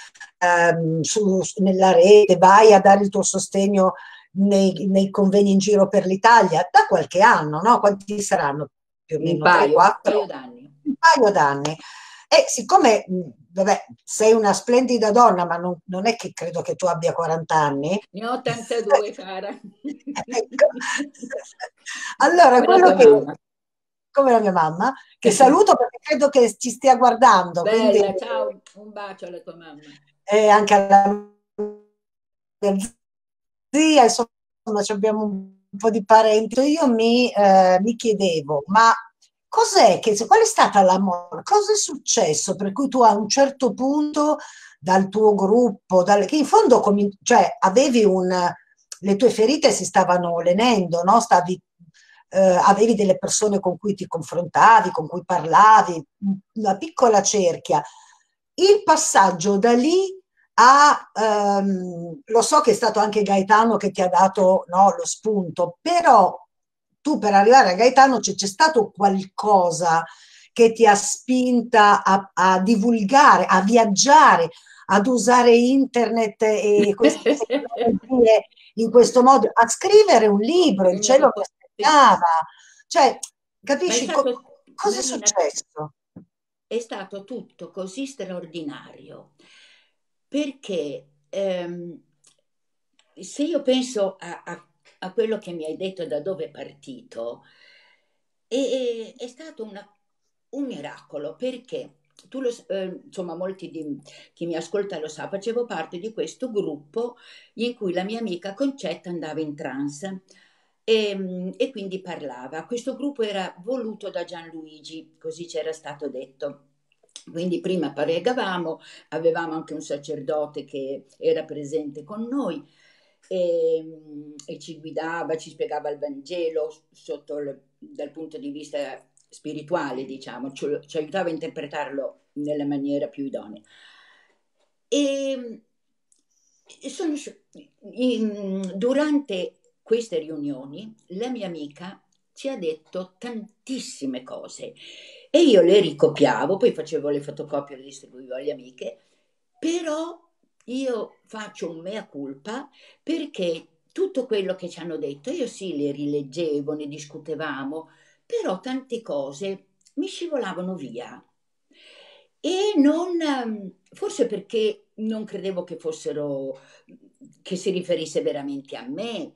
nella rete, vai a dare il tuo sostegno nei convegni in giro per l'Italia da qualche anno, no? Quanti saranno? Più o meno un 3-4? paio d'anni. Un paio d'anni. E siccome, vabbè, sei una splendida donna, ma non è che credo che tu abbia 40 anni. Ne ho 82, cara. Ecco. Allora, Come la quello tua che, mamma. come la mia mamma, che saluto perché credo che ci stia guardando, quindi Bella, ciao, un bacio alla tua mamma. anche alla mia zia, insomma, ci abbiamo un po' di parenti. Io mi chiedevo, ma qual è stata la cosa è successo per cui tu a un certo punto dal tuo gruppo, che in fondo cioè, le tue ferite si stavano lenendo, no? Avevi delle persone con cui ti confrontavi, con cui parlavi, una piccola cerchia. Il passaggio da lì lo so che è stato anche Gaetano che ti ha dato, no, lo spunto, però tu per arrivare a Gaetano c'è stato qualcosa che ti ha spinta a divulgare, a viaggiare, ad usare internet e queste tecnologie in questo modo, a scrivere un libro, il cielo mi Sì. aspettava. Cioè, Ma è capisci stato, cosa è Marina, successo? è stato tutto così straordinario perché se io penso a quello che mi hai detto da dove è partito, è stato un miracolo perché insomma, molti di chi mi ascolta lo sa, facevo parte di questo gruppo in cui la mia amica Concetta andava in trance e quindi parlava. Questo gruppo era voluto da Gianluigi, così c'era stato detto. Quindi prima pregavamo, avevamo anche un sacerdote che era presente con noi e ci guidava, ci spiegava il Vangelo dal punto di vista spirituale, diciamo, ci aiutava a interpretarlo nella maniera più idonea. E sono, durante queste riunioni la mia amica ci ha detto tantissime cose e io le ricopiavo, poi facevo le fotocopie e le distribuivo alle amiche, però io faccio un mea culpa perché tutto quello che ci hanno detto, io sì le rileggevo, ne discutevamo, però tante cose mi scivolavano via. E non, forse perché non credevo che fossero che si riferisse veramente a me.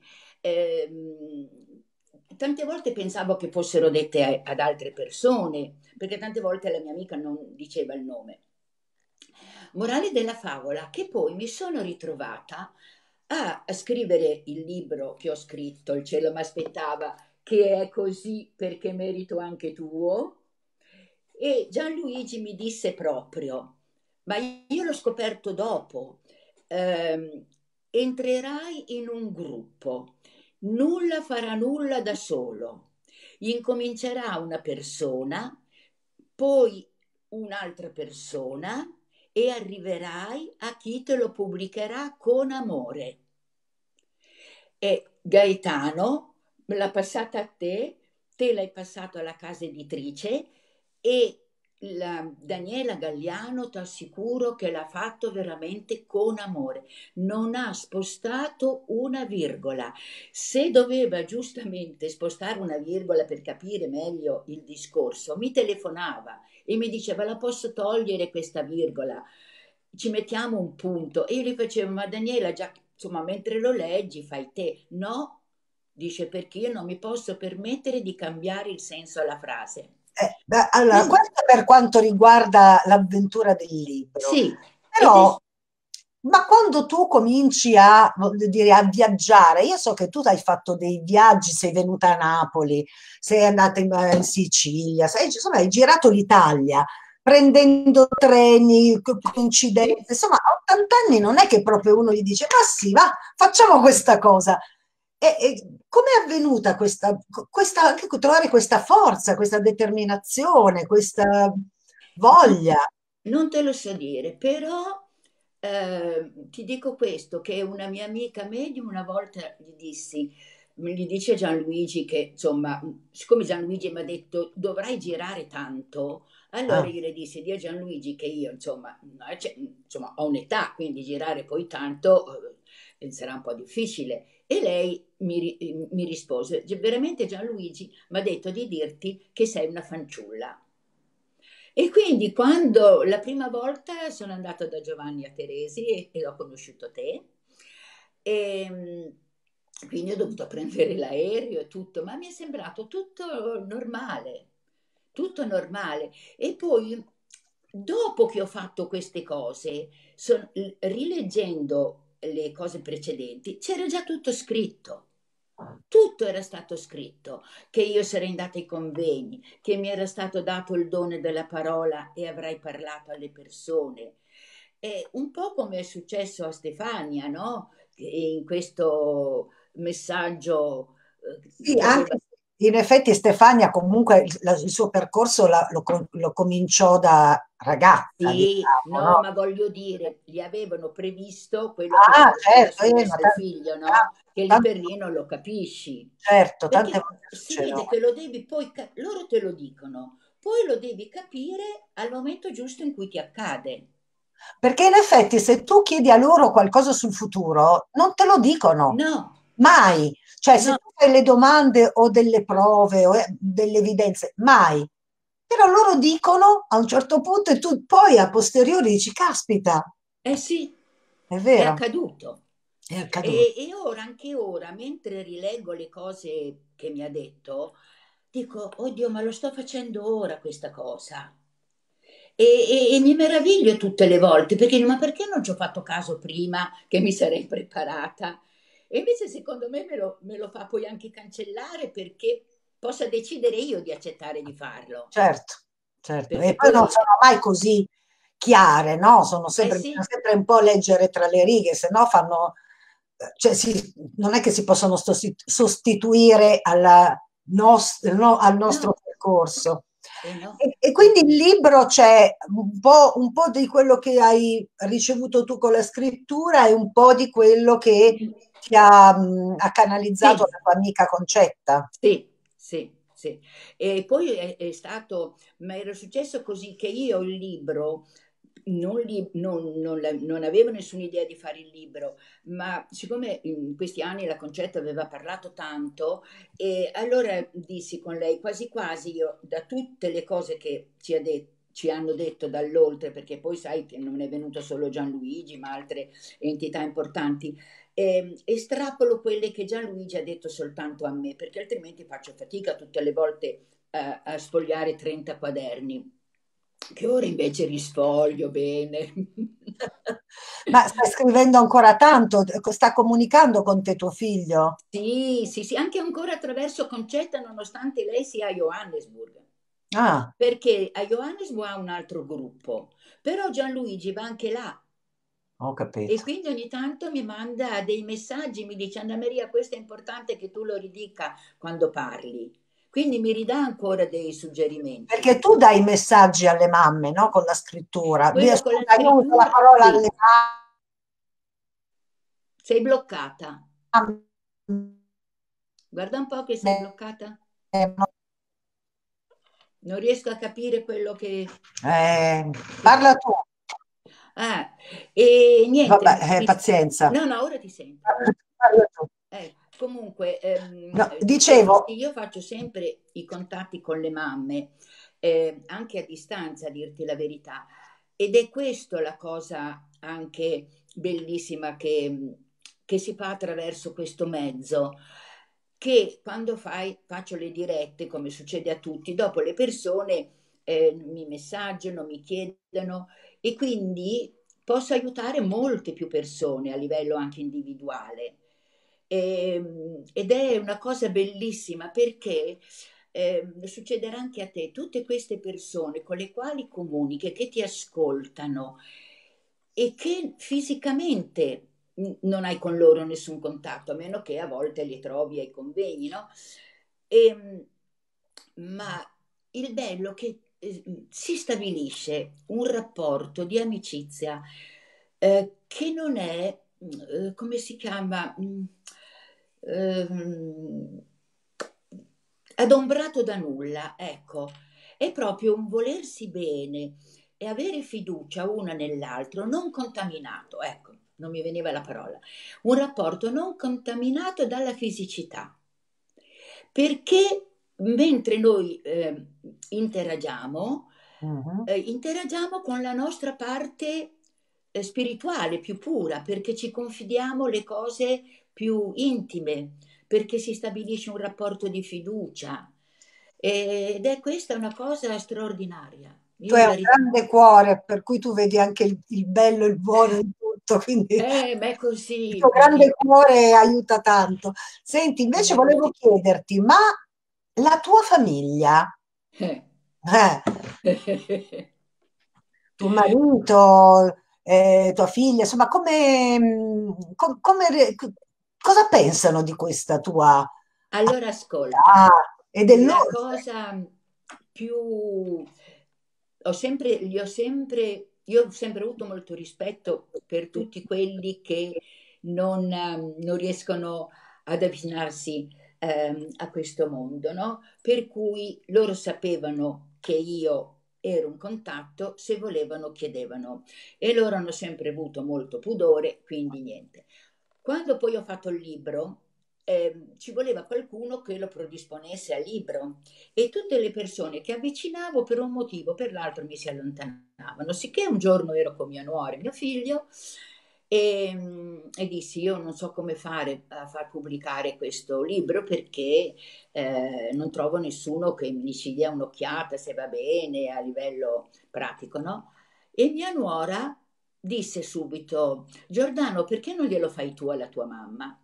Tante volte pensavo che fossero dette ad altre persone, perché tante volte la mia amica non diceva il nome. Morale della favola, che poi mi sono ritrovata a scrivere il libro che ho scritto, Il cielo mi aspettava, che è così perché merito anche tuo. E Gianluigi mi disse proprio, ma io l'ho scoperto dopo, ehm, entrerai in un gruppo, nulla farà nulla da solo, incomincerà una persona, poi un'altra persona e arriverai a chi te lo pubblicherà con amore. E Gaetano me l'ha passata a te l'hai passato alla casa editrice e la Daniela Galliano ti assicuro che l'ha fatto veramente con amore, non ha spostato una virgola. Se doveva giustamente spostare una virgola per capire meglio il discorso, mi telefonava e mi diceva la posso togliere questa virgola, ci mettiamo un punto e io gli facevo ma Daniela già insomma mentre lo leggi fai te, no? Dice perché io non mi posso permettere di cambiare il senso alla frase. Allora, Quindi questo per quanto riguarda l'avventura del libro, sì, ed è però, ma quando tu cominci a, voglio dire, a viaggiare, io so che tu hai fatto dei viaggi, sei venuta a Napoli, sei andata in Sicilia, insomma, hai girato l'Italia prendendo treni, sì, coincidenze, insomma, a 80 anni non è che proprio uno gli dice, ma sì, va, facciamo questa cosa. E come è avvenuta anche trovare questa forza, questa determinazione, questa voglia? non te lo so dire, però ti dico questo, che una mia amica medium una volta gli dice Gianluigi che, insomma, siccome Gianluigi mi ha detto dovrai girare tanto, allora Ah, io le dissi, di Gianluigi che io, insomma, cioè, insomma, ho un'età, quindi girare poi tanto sarà un po' difficile. E lei mi rispose, veramente Gianluigi mi ha detto di dirti che sei una fanciulla. E quindi quando la prima volta sono andata da Giovanni a Teresi e ho conosciuto te, e quindi ho dovuto prendere l'aereo e tutto, ma mi è sembrato tutto normale, tutto normale. E poi, dopo che ho fatto queste cose, rileggendo le cose precedenti, c'era già tutto scritto. Tutto era stato scritto, che io sarei andata ai convegni, che mi era stato dato il dono della parola e avrei parlato alle persone. Un po' come è successo a Stefania, no? Che in questo messaggio sì, che anche aveva. se in effetti Stefania comunque il suo percorso lo cominciò da ragazza, Sì, diciamo, no, no? ma voglio dire, gli avevano previsto quello che Ah, succederà certo, su ma vostro figlio, no? Che lì per lì non lo capisci. certo, tante Perché volte si vede succedono. che lo devi poi, loro te lo dicono, poi lo devi capire al momento giusto in cui ti accade. Perché in effetti se tu chiedi a loro qualcosa sul futuro, non te lo dicono, No, mai. Cioè se no, tu fai le domande o delle prove o delle evidenze, mai. Però loro dicono a un certo punto e tu poi a posteriori dici, caspita, eh sì, è è vero, accaduto. è accaduto. E ora, anche ora, mentre rileggo le cose che mi ha detto, dico, oddio, ma lo sto facendo ora questa cosa. E mi meraviglio tutte le volte perché ma perché non ci ho fatto caso prima che mi sarei preparata? E invece secondo me me lo fa poi anche cancellare perché possa decidere io di accettare di farlo. Certo, certo. Per E poi non cui, sono mai così chiare, no? Bisogna sì, sempre un po' leggere tra le righe, se no fanno, cioè non è che si possono sostituire al nostro no, percorso. no, E quindi il libro c'è un po' di quello che hai ricevuto tu con la scrittura e un po' di quello che ha canalizzato sì, la tua amica Concetta. sì, sì, sì. E poi è stato, ma era successo così che io il libro non avevo nessuna idea di fare il libro, ma siccome in questi anni la Concetta aveva parlato tanto, e allora dissi con lei quasi quasi io, da tutte le cose che ci hanno detto dall'oltre, perché poi sai che non è venuto solo Gianluigi, ma altre entità importanti, estrapolo quelle che Gianluigi ha detto soltanto a me, perché altrimenti faccio fatica tutte le volte a sfogliare 30 quaderni, che ora invece risfoglio bene. Ma stai scrivendo ancora tanto? Sta comunicando con te tuo figlio? Sì, sì, sì, anche ancora attraverso Concetta, nonostante lei sia a Johannesburg. Ah, Perché a Johannesburg ha un altro gruppo, però Gianluigi va anche là. ho E capito. quindi ogni tanto mi manda dei messaggi, mi dice Anna Maria, questo è importante che tu lo ridica quando parli. Quindi mi ridà ancora dei suggerimenti. Perché tu dai i messaggi alle mamme, no? Con la scrittura. Via, Quello con la scusa, io uso la scrittura, parola sì, alle sei bloccata. mamme. Guarda un po' che sei bloccata. Non riesco a capire quello che... Parla tu. Ah, e niente, Vabbè, pazienza. no, no, ora ti sento. Parla tu. Comunque, No, dicevo, dicevo, sì, io faccio sempre i contatti con le mamme, anche a distanza, a dirti la verità, ed è questa la cosa anche bellissima che si fa attraverso questo mezzo, che quando faccio le dirette, come succede a tutti, dopo le persone mi messaggiano, mi chiedono e quindi posso aiutare molte più persone a livello anche individuale. Ed è una cosa bellissima perché succederà anche a te, tutte queste persone con le quali comunichi, che ti ascoltano e che fisicamente non hai con loro nessun contatto, a meno che a volte li trovi ai convegni, no? E, ma il bello è che si stabilisce un rapporto di amicizia che non è, come si chiama, ehm, adombrato da nulla, ecco, è proprio un volersi bene e avere fiducia una nell'altro, non contaminato, ecco, non mi veniva la parola, un rapporto non contaminato dalla fisicità, perché mentre noi interagiamo, mhm. interagiamo con la nostra parte spirituale più pura, perché ci confidiamo le cose più intime, perché si stabilisce un rapporto di fiducia. Ed è questa una cosa straordinaria. Tu Io hai la un grande cuore, per cui tu vedi anche il bello e il buono in tutto, quindi ma è il così, tuo grande cuore aiuta tanto. Senti, invece è volevo così. chiederti, ma la tua famiglia, Eh. eh, tuo marito, tua figlia, insomma, cosa pensano di questa tua Allora ascolta, attività e del la loro? cosa più... io ho sempre avuto molto rispetto per tutti quelli che non riescono ad avvicinarsi a questo mondo, no? Per cui loro sapevano che io ero un contatto, se volevano chiedevano e loro hanno sempre avuto molto pudore, quindi niente. Quando poi ho fatto il libro, ci voleva qualcuno che lo predisponesse al libro e tutte le persone che avvicinavo per un motivo o per l'altro mi si allontanavano. Sicché un giorno ero con mia nuora e mio figlio e dissi io non so come fare a far pubblicare questo libro perché non trovo nessuno che mi ci dia un'occhiata se va bene a livello pratico, no? E mia nuora disse subito, Giordano, perché non glielo fai tu alla tua mamma?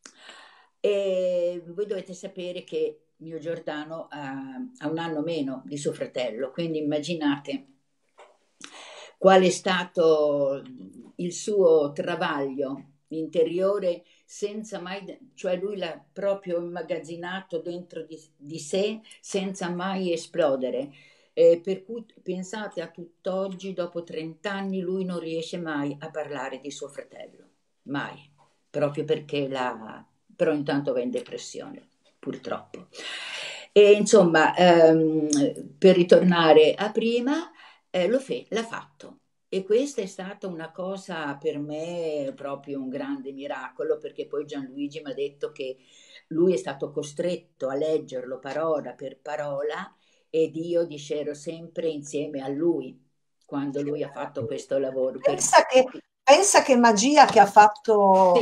E voi dovete sapere che mio Giordano ha un anno meno di suo fratello, quindi immaginate qual è stato il suo travaglio interiore senza mai, cioè lui l'ha proprio immagazzinato dentro di sé senza mai esplodere. Per cui pensate a tutt'oggi, dopo 30 anni, lui non riesce mai a parlare di suo fratello, mai, proprio perché però intanto va in depressione, purtroppo. E insomma, per ritornare a prima, l'ha fatto. E questa è stata una cosa per me proprio un grande miracolo, perché poi Gianluigi mi ha detto che lui è stato costretto a leggerlo parola per parola ed io ero sempre insieme a lui quando lui ha fatto questo lavoro. Pensa che magia che ha fatto Sì,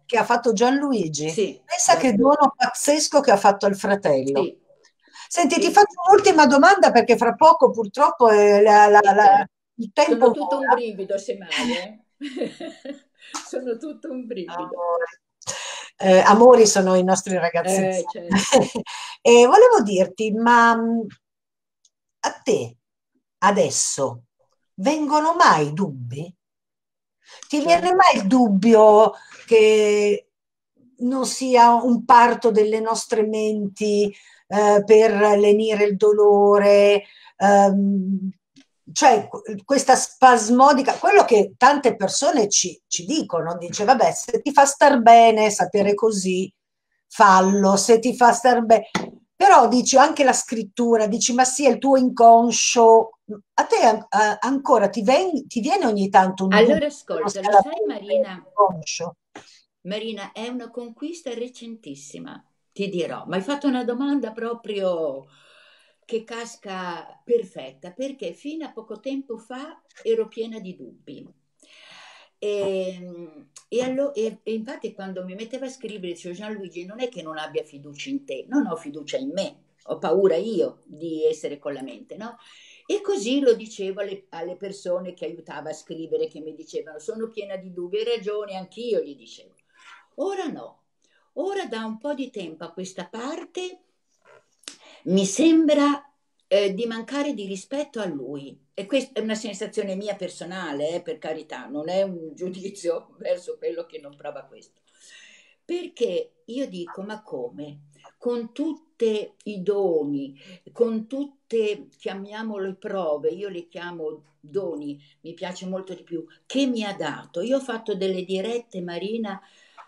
che ha fatto Gianluigi. Sì, Pensa che dono pazzesco che ha fatto il fratello. sì, Senti, ti sì. faccio un'ultima domanda perché fra poco purtroppo il tempo Sono tutto un vola. brivido, semmai, eh? Sono tutto un brivido. Amori sono i nostri ragazzi. Certo. E volevo dirti, ma a te adesso vengono mai dubbi? Ti Cioè, viene mai il dubbio che non sia un parto delle nostre menti per lenire il dolore? ehm, cioè, questa spasmodica, quello che tante persone ci dicono, dice, vabbè, se ti fa star bene sapere così, fallo, se ti fa star bene. Però dici anche la scrittura, dici, ma sì, è il tuo inconscio. A te ancora ti viene ogni tanto un dubbio allora che non ascolta, sia lo la sai mente, è Marina? l'inconscio? Marina, è una conquista recentissima, ti dirò, ma hai fatto una domanda proprio che casca perfetta, perché fino a poco tempo fa ero piena di dubbi. E infatti quando mi metteva a scrivere, dicevo Gianluigi, non è che non abbia fiducia in te, non ho fiducia in me, ho paura io di essere con la mente, no? E così lo dicevo alle persone che aiutava a scrivere, che mi dicevano sono piena di dubbi, hai ragione, anch'io gli dicevo. Ora no, ora da un po' di tempo a questa parte mi sembra di mancare di rispetto a lui. E questa è una sensazione mia personale, per carità, non è un giudizio verso quello che non prova questo. Perché io dico, ma come? Con tutti i doni, con tutte, chiamiamole prove, io le chiamo doni, mi piace molto di più, che mi ha dato. Io ho fatto delle dirette, Marina,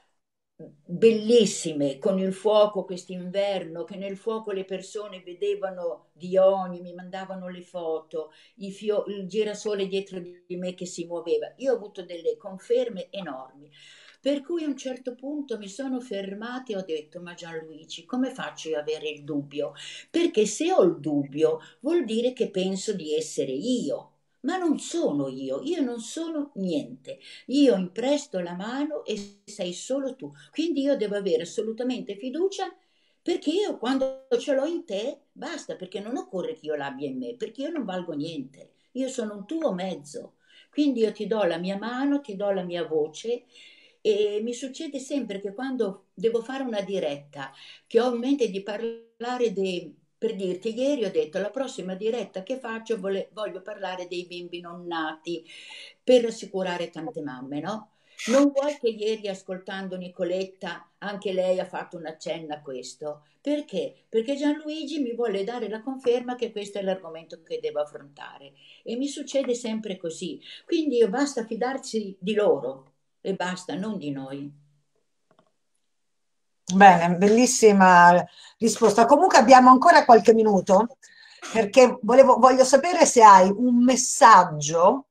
bellissime con il fuoco quest'inverno, che nel fuoco le persone vedevano Dioni, mi mandavano le foto, il girasole dietro di me che si muoveva. Io ho avuto delle conferme enormi. Per cui a un certo punto mi sono fermata e ho detto, ma Gianluigi, come faccio io ad avere il dubbio? Perché se ho il dubbio vuol dire che penso di essere io, ma non sono io non sono niente. Io impresto la mano e sei solo tu. Quindi io devo avere assolutamente fiducia perché io quando ce l'ho in te basta, perché non occorre che io l'abbia in me, perché io non valgo niente. Io sono un tuo mezzo. Quindi io ti do la mia mano, ti do la mia voce e mi succede sempre che quando devo fare una diretta, che ho in mente di parlare per dirti, ieri ho detto la prossima diretta che faccio voglio parlare dei bimbi non nati per rassicurare tante mamme, no? Non vuoi che ieri ascoltando Nicoletta anche lei ha fatto un accenno a questo? Perché? Perché Gianluigi mi vuole dare la conferma che questo è l'argomento che devo affrontare e mi succede sempre così. Quindi io basta fidarsi di loro e basta, non di noi. Bene, bellissima risposta. Comunque abbiamo ancora qualche minuto perché voglio sapere se hai un messaggio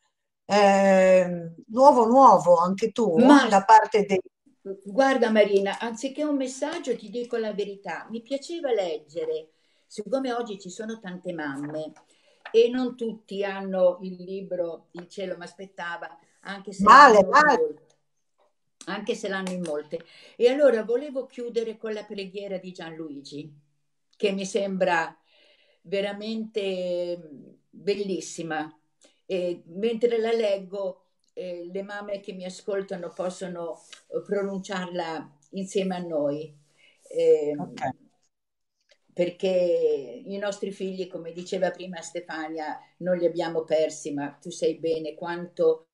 nuovo anche tu Ma da parte dei... guarda Marina, anziché un messaggio ti dico la verità, mi piaceva leggere, siccome oggi ci sono tante mamme e non tutti hanno il libro Il cielo mi aspettava, anche se Male, l'hanno in male. molte, anche se l'hanno in molte. E allora volevo chiudere con la preghiera di Gianluigi, che mi sembra veramente bellissima. E mentre la leggo, le mamme che mi ascoltano possono pronunciarla insieme a noi. Ok. Perché i nostri figli, come diceva prima Stefania, non li abbiamo persi, ma tu sai bene quanto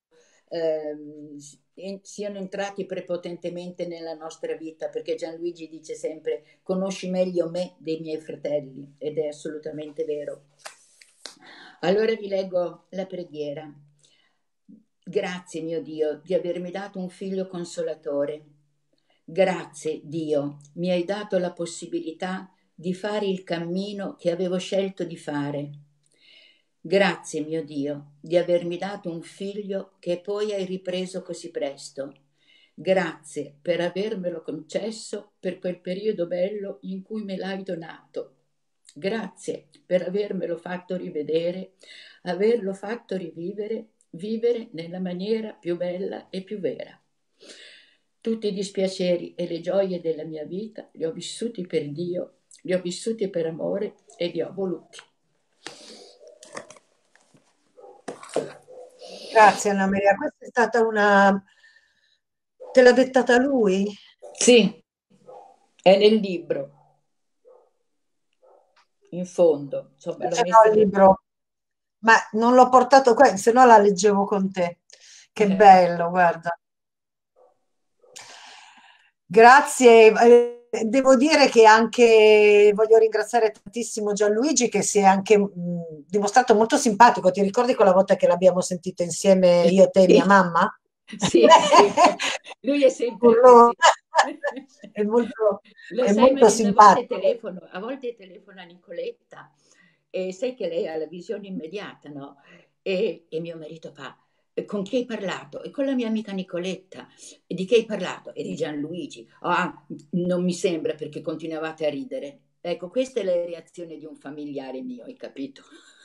siano entrati prepotentemente nella nostra vita, perché Gianluigi dice sempre conosci meglio me dei miei fratelli, ed è assolutamente vero. Allora vi leggo la preghiera. Grazie mio Dio di avermi dato un figlio consolatore. Grazie Dio, mi hai dato la possibilità di fare il cammino che avevo scelto di fare. Grazie mio Dio di avermi dato un figlio che poi hai ripreso così presto. Grazie per avermelo concesso per quel periodo bello in cui me l'hai donato. Grazie per avermelo fatto rivedere, averlo fatto rivivere, vivere nella maniera più bella e più vera. tutti i dispiaceri e le gioie della mia vita li ho vissuti per Dio, li ho vissuti per amore e li ho voluti. Grazie Anna Maria, questa è stata una... Te l'ha dettata lui? Sì, è nel libro, in fondo, insomma, l'ho Ce l'ho messa il nel... libro, ma non l'ho portato qua, se no la leggevo con te. Che bello, guarda. Grazie, devo dire che anche voglio ringraziare tantissimo Gianluigi che si è anche dimostrato molto simpatico. Ti ricordi quella volta che l'abbiamo sentito insieme io, te e mia mamma? Sì, sì, lui è sempre Urlò. così. Lo È sai, molto simpatico. a volte telefona Nicoletta e sai che lei ha la visione immediata, no? E mio marito fa, con chi hai parlato? E con la mia amica Nicoletta. E di che hai parlato? E di Gianluigi. Ah, non mi sembra perché continuavate a ridere. Ecco, questa è la reazione di un familiare mio, hai capito?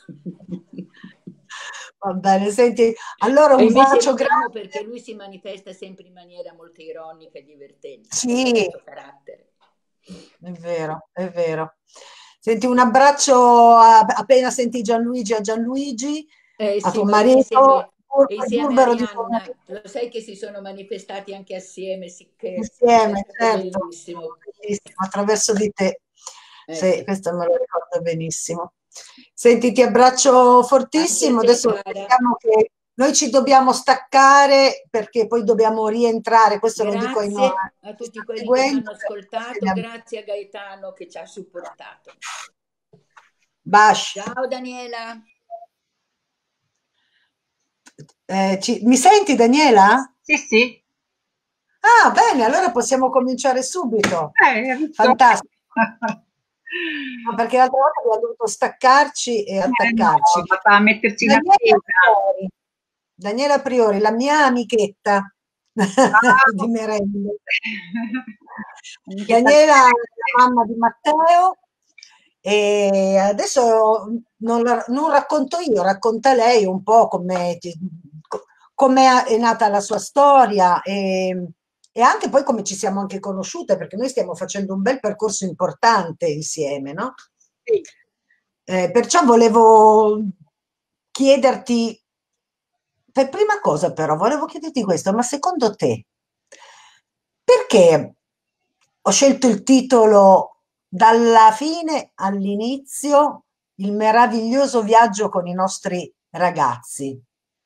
Va bene, senti, allora E un invece bacio ridiamo grande. perché lui si manifesta sempre in maniera molto ironica e divertente, Sì, è il suo carattere. è vero, è vero. Senti, un abbraccio appena senti Gianluigi a Gianluigi, a Sì, tuo ma marito, e al insieme a burbero di tuo Arianna, marito, lo sai che si sono manifestati anche assieme, sì che è insieme, stato certo, bellissimo. bellissimo, attraverso di te. Sì, Sì. questo me lo ricordo benissimo. Senti, ti abbraccio Anche a fortissimo. te, Adesso cara. vediamo che noi ci dobbiamo staccare perché poi dobbiamo rientrare. Questo lo dico ai Grazie a ci tutti sta quelli che ci seguendo. hanno ascoltato, grazie a Gaetano che ci ha supportato. Baci. Ciao Daniela. Mi senti, Daniela? Sì, sì. Ah, bene, allora possiamo cominciare subito. Hai visto? Fantastico. No, perché l'altra volta abbiamo dovuto staccarci e attaccarci. No, a mettersi in Daniela attesa. Priori, Daniela Priori, la mia amichetta di Ciao. merende. Che Daniela è la mamma di Matteo e adesso non racconto io, racconta lei un po' come è nata la sua storia e anche poi come ci siamo anche conosciute, perché noi stiamo facendo un bel percorso importante insieme, no? Sì. Perciò volevo chiederti, per prima cosa però, volevo chiederti questo, ma secondo te, perché ho scelto il titolo Dalla fine all'inizio, il meraviglioso viaggio con i nostri ragazzi?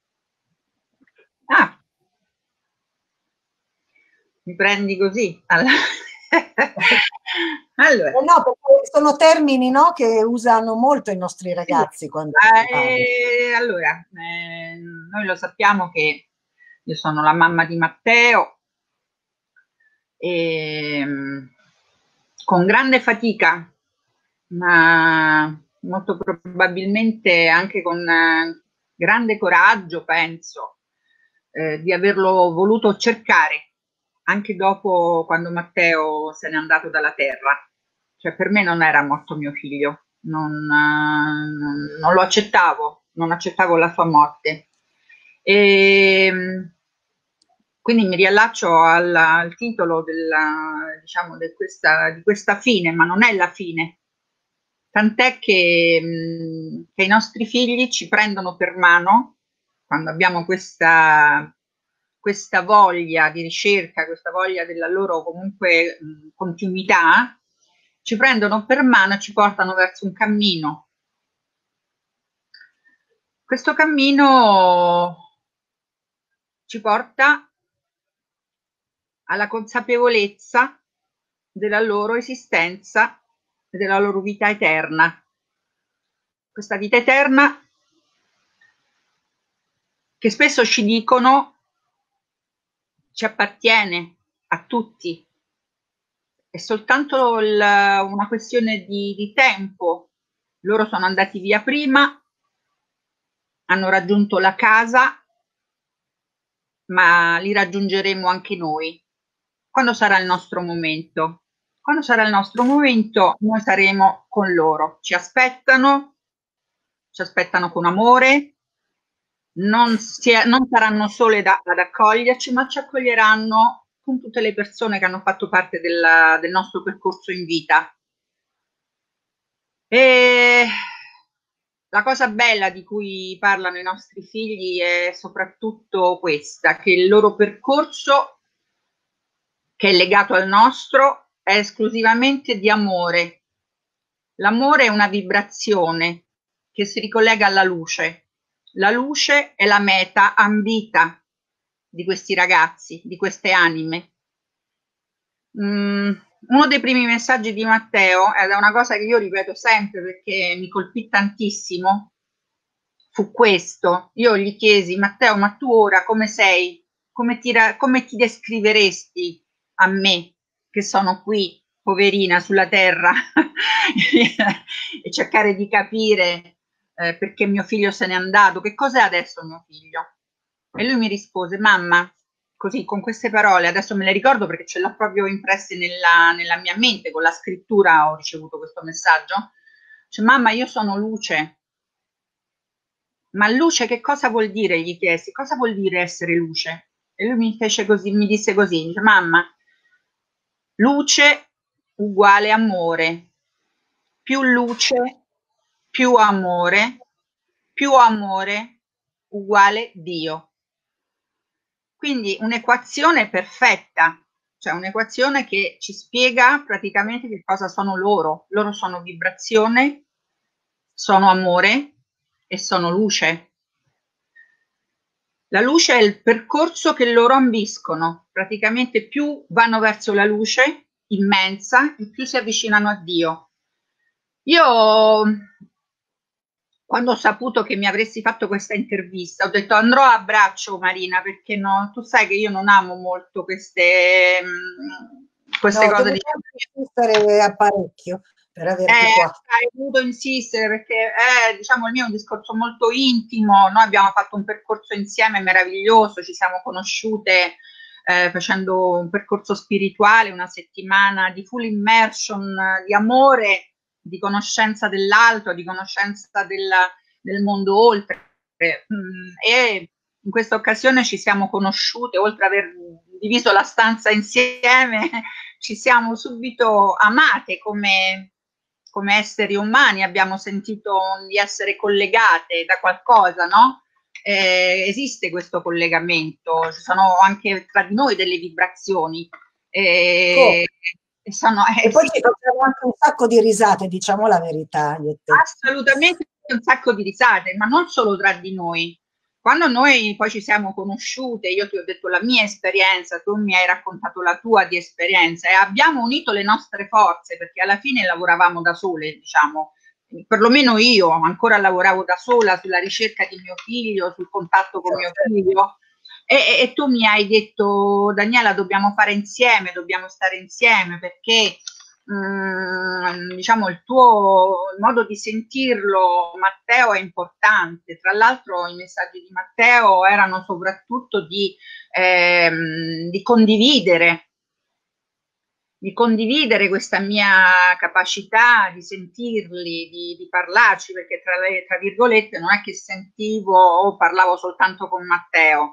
Ah, mi prendi così. Allora, No, perché sono termini, no, che usano molto i nostri sì, ragazzi quando ne parli. allora, noi lo sappiamo che io sono la mamma di Matteo e con grande fatica, ma molto probabilmente anche con grande coraggio, penso, di averlo voluto cercare anche dopo quando Matteo se n'è andato dalla terra. Cioè, per me non era morto mio figlio, non lo accettavo, non accettavo la sua morte. E, quindi mi riallaccio al titolo diciamo, di questa fine, ma non è la fine. Tant'è che i nostri figli ci prendono per mano quando abbiamo questa voglia di ricerca, questa voglia della loro comunque continuità, ci prendono per mano e ci portano verso un cammino. Questo cammino ci porta alla consapevolezza della loro esistenza e della loro vita eterna. Questa vita eterna che spesso ci dicono ci appartiene a tutti, è soltanto una questione di tempo. Loro sono andati via prima, hanno raggiunto la casa, ma li raggiungeremo anche noi. Quando sarà il nostro momento? Quando sarà il nostro momento, noi saremo con loro. Ci aspettano con amore, non saranno sole ad accoglierci, ma ci accoglieranno con tutte le persone che hanno fatto parte del nostro percorso in vita. E la cosa bella di cui parlano i nostri figli è soprattutto questa, che il loro percorso, che è legato al nostro, è esclusivamente di amore. L'amore è una vibrazione che si ricollega alla luce. La luce è la meta ambita di questi ragazzi, di queste anime. Uno dei primi messaggi di Matteo, ed è una cosa che io ripeto sempre perché mi colpì tantissimo, fu questo. Io gli chiesi: Matteo, ma tu ora come sei? Come ti descriveresti a me, che sono qui, poverina, sulla terra, e cercare di capire perché mio figlio se n'è andato, che cos'è adesso mio figlio? E lui mi rispose: mamma, così con queste parole, adesso me le ricordo perché ce l'ho proprio impresse nella mia mente, con la scrittura ho ricevuto questo messaggio, cioè, mamma, io sono luce. Ma luce che cosa vuol dire? Gli chiesi, cosa vuol dire essere luce? E lui mi fece così, mi disse così, dice, mamma, luce uguale amore, più luce, più amore uguale Dio. Quindi un'equazione perfetta, cioè un'equazione che ci spiega praticamente che cosa sono loro. Loro sono vibrazione, sono amore e sono luce. La luce è il percorso che loro ambiscono, praticamente più vanno verso la luce immensa e più si avvicinano a Dio. Io, quando ho saputo che mi avresti fatto questa intervista, ho detto andrò a braccio Marina, perché no, tu sai che io non amo molto queste cose. Devo insistere a parecchio per averti qua. Hai dovuto insistere perché diciamo il mio è un discorso molto intimo. Noi abbiamo fatto un percorso insieme meraviglioso, ci siamo conosciute facendo un percorso spirituale, una settimana di full immersion, di amore, di conoscenza dell'altro, di conoscenza del mondo oltre. E in questa occasione ci siamo conosciute, oltre ad aver diviso la stanza insieme, ci siamo subito amate come esseri umani, abbiamo sentito di essere collegate da qualcosa, no? Esiste questo collegamento, ci sono anche tra di noi delle vibrazioni. E poi ci facciamo anche un sacco di risate, diciamo la verità. Assolutamente un sacco di risate, ma non solo tra di noi. Quando noi poi ci siamo conosciute, io ti ho detto la mia esperienza, tu mi hai raccontato la tua di esperienza e abbiamo unito le nostre forze, perché alla fine lavoravamo da sole, diciamo, perlomeno io ancora lavoravo da sola sulla ricerca di mio figlio, sul contatto con mio figlio, e tu mi hai detto Daniela dobbiamo fare insieme, dobbiamo stare insieme, perché diciamo il modo di sentirlo Matteo è importante. Tra l'altro i messaggi di Matteo erano soprattutto di condividere questa mia capacità di sentirli, di parlarci, perché tra virgolette non è che sentivo o parlavo soltanto con Matteo.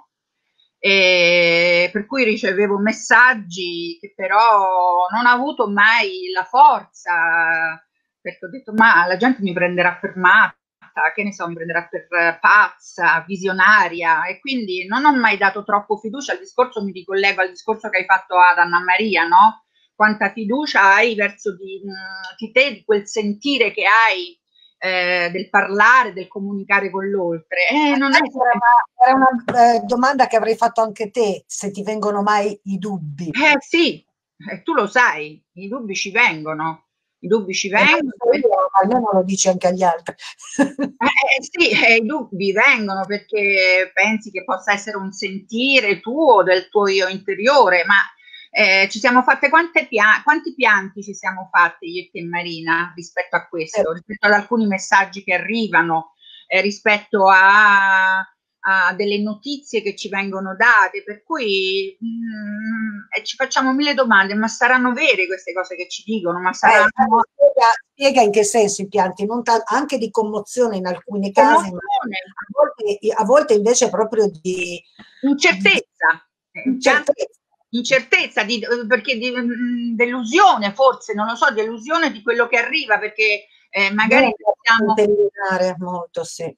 E per cui ricevevo messaggi che però non ho avuto mai la forza, perché ho detto ma la gente mi prenderà per matta, che ne so, mi prenderà per pazza, visionaria, e quindi non ho mai dato troppo fiducia al discorso. Mi ricollego al discorso che hai fatto ad Anna Maria, no? Quanta fiducia hai verso di te, di quel sentire che hai del parlare, del comunicare con l'oltre. Non è... Era una domanda che avrei fatto anche te, se ti vengono mai i dubbi. Sì, tu lo sai, i dubbi ci vengono. I dubbi ci vengono. Almeno lo dici anche agli altri. Sì, i dubbi vengono perché pensi che possa essere un sentire tuo, del tuo io interiore, ma ci siamo fatte quanti pianti ci siamo fatti io e te Marina rispetto a questo, rispetto ad alcuni messaggi che arrivano, rispetto a delle notizie che ci vengono date, per cui ci facciamo mille domande, ma saranno vere queste cose che ci dicono? Ma saranno... Spiega in che senso i pianti, non anche di commozione in alcuni casi, ma a volte invece proprio di incertezza. incertezza, perché delusione forse, non lo so, delusione di quello che arriva, perché magari siamo molto, sì.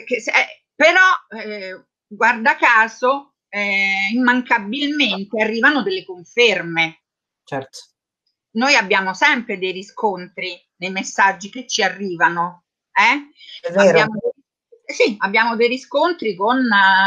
Però guarda caso immancabilmente arrivano delle conferme. Certo. Noi abbiamo sempre dei riscontri nei messaggi che ci arrivano. È vero. Abbiamo dei riscontri con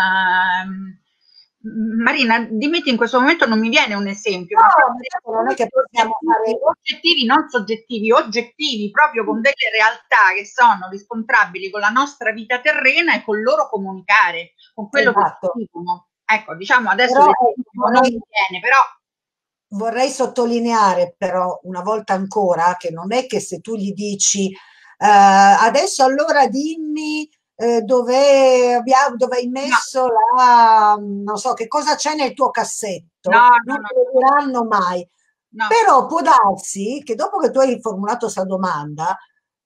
Marina, dimmi, in questo momento non mi viene un esempio, no, non è che possiamo fare oggettivi, non soggettivi, oggettivi, proprio con delle realtà che sono riscontrabili con la nostra vita terrena e con loro comunicare, con quello che dicono. Ecco, diciamo adesso non mi viene, però vorrei sottolineare però una volta ancora che non è che se tu gli dici adesso allora dimmi dove hai messo la, non so che cosa c'è nel tuo cassetto, non te lo diranno mai. Però può darsi che dopo che tu hai formulato questa domanda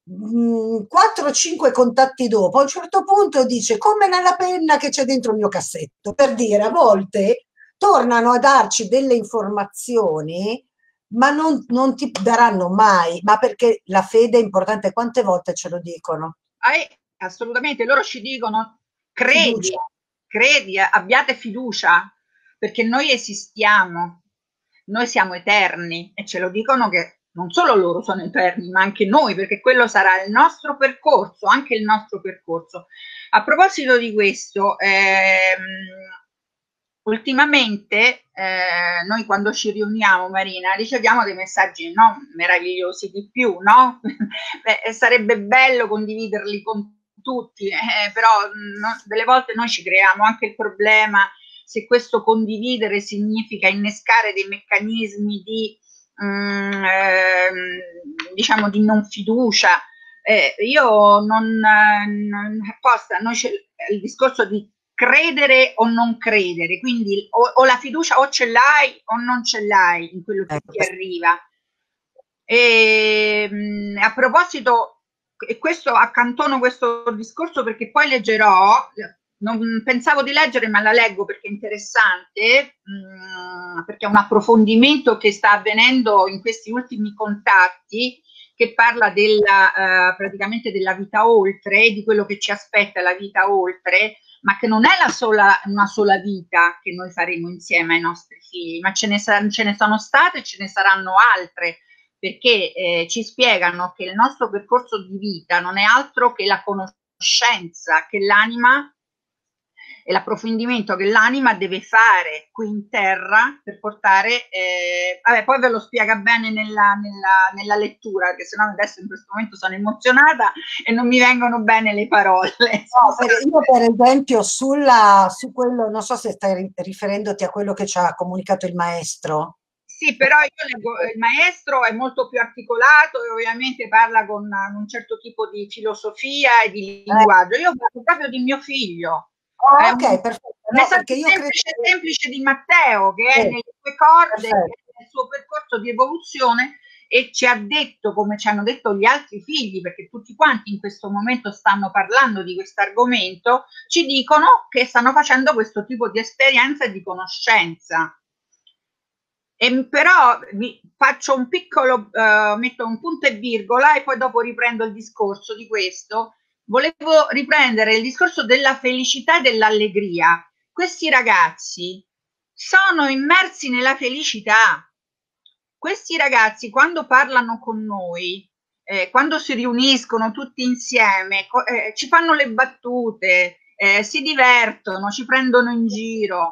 4-5 contatti dopo, a un certo punto dice come nella penna che c'è dentro il mio cassetto, per dire, a volte tornano a darci delle informazioni ma non ti daranno mai, ma perché la fede è importante. Quante volte ce lo dicono? Assolutamente, loro ci dicono credi, abbiate fiducia, perché noi esistiamo, noi siamo eterni, e ce lo dicono che non solo loro sono eterni, ma anche noi, perché quello sarà il nostro percorso, anche il nostro percorso. A proposito di questo, ultimamente noi quando ci riuniamo, Marina, riceviamo dei messaggi meravigliosi di più, no? Sarebbe bello condividerli con tutti, però delle volte noi ci creiamo anche il problema se questo condividere significa innescare dei meccanismi di diciamo di non fiducia. Io non apposta, il discorso di credere o non credere, quindi o la fiducia o ce l'hai o non ce l'hai in quello che ti arriva. A proposito, e questo accantono questo discorso perché poi leggerò, non pensavo di leggere ma la leggo perché è interessante, perché è un approfondimento che sta avvenendo in questi ultimi contatti, che parla praticamente della vita oltre, di quello che ci aspetta la vita oltre, ma che non è una sola vita che noi faremo insieme ai nostri figli, ma ce ne sono state e ce ne saranno altre, perché ci spiegano che il nostro percorso di vita non è altro che la conoscenza che l'anima e l'approfondimento che l'anima deve fare qui in terra per portare, poi ve lo spiega bene nella lettura, che sennò adesso in questo momento sono emozionata e non mi vengono bene le parole. Io per esempio su quello, non so se stai riferendoti a quello che ci ha comunicato il maestro. Sì, però io leggo, il maestro è molto più articolato e ovviamente parla con un certo tipo di filosofia e di linguaggio. Io parlo proprio di mio figlio. Ok, perfetto. No, perché io semplice di Matteo, che è nelle sue corde, che è nel suo percorso di evoluzione, e ci ha detto, come ci hanno detto gli altri figli, perché tutti quanti in questo momento stanno parlando di questo argomento, ci dicono che stanno facendo questo tipo di esperienza e di conoscenza. Però vi faccio un piccolo, metto un punto e virgola e poi dopo riprendo il discorso di questo. Volevo riprendere il discorso della felicità e dell'allegria. Questi ragazzi sono immersi nella felicità. Questi ragazzi quando parlano con noi, quando si riuniscono tutti insieme, ci fanno le battute, si divertono, ci prendono in giro.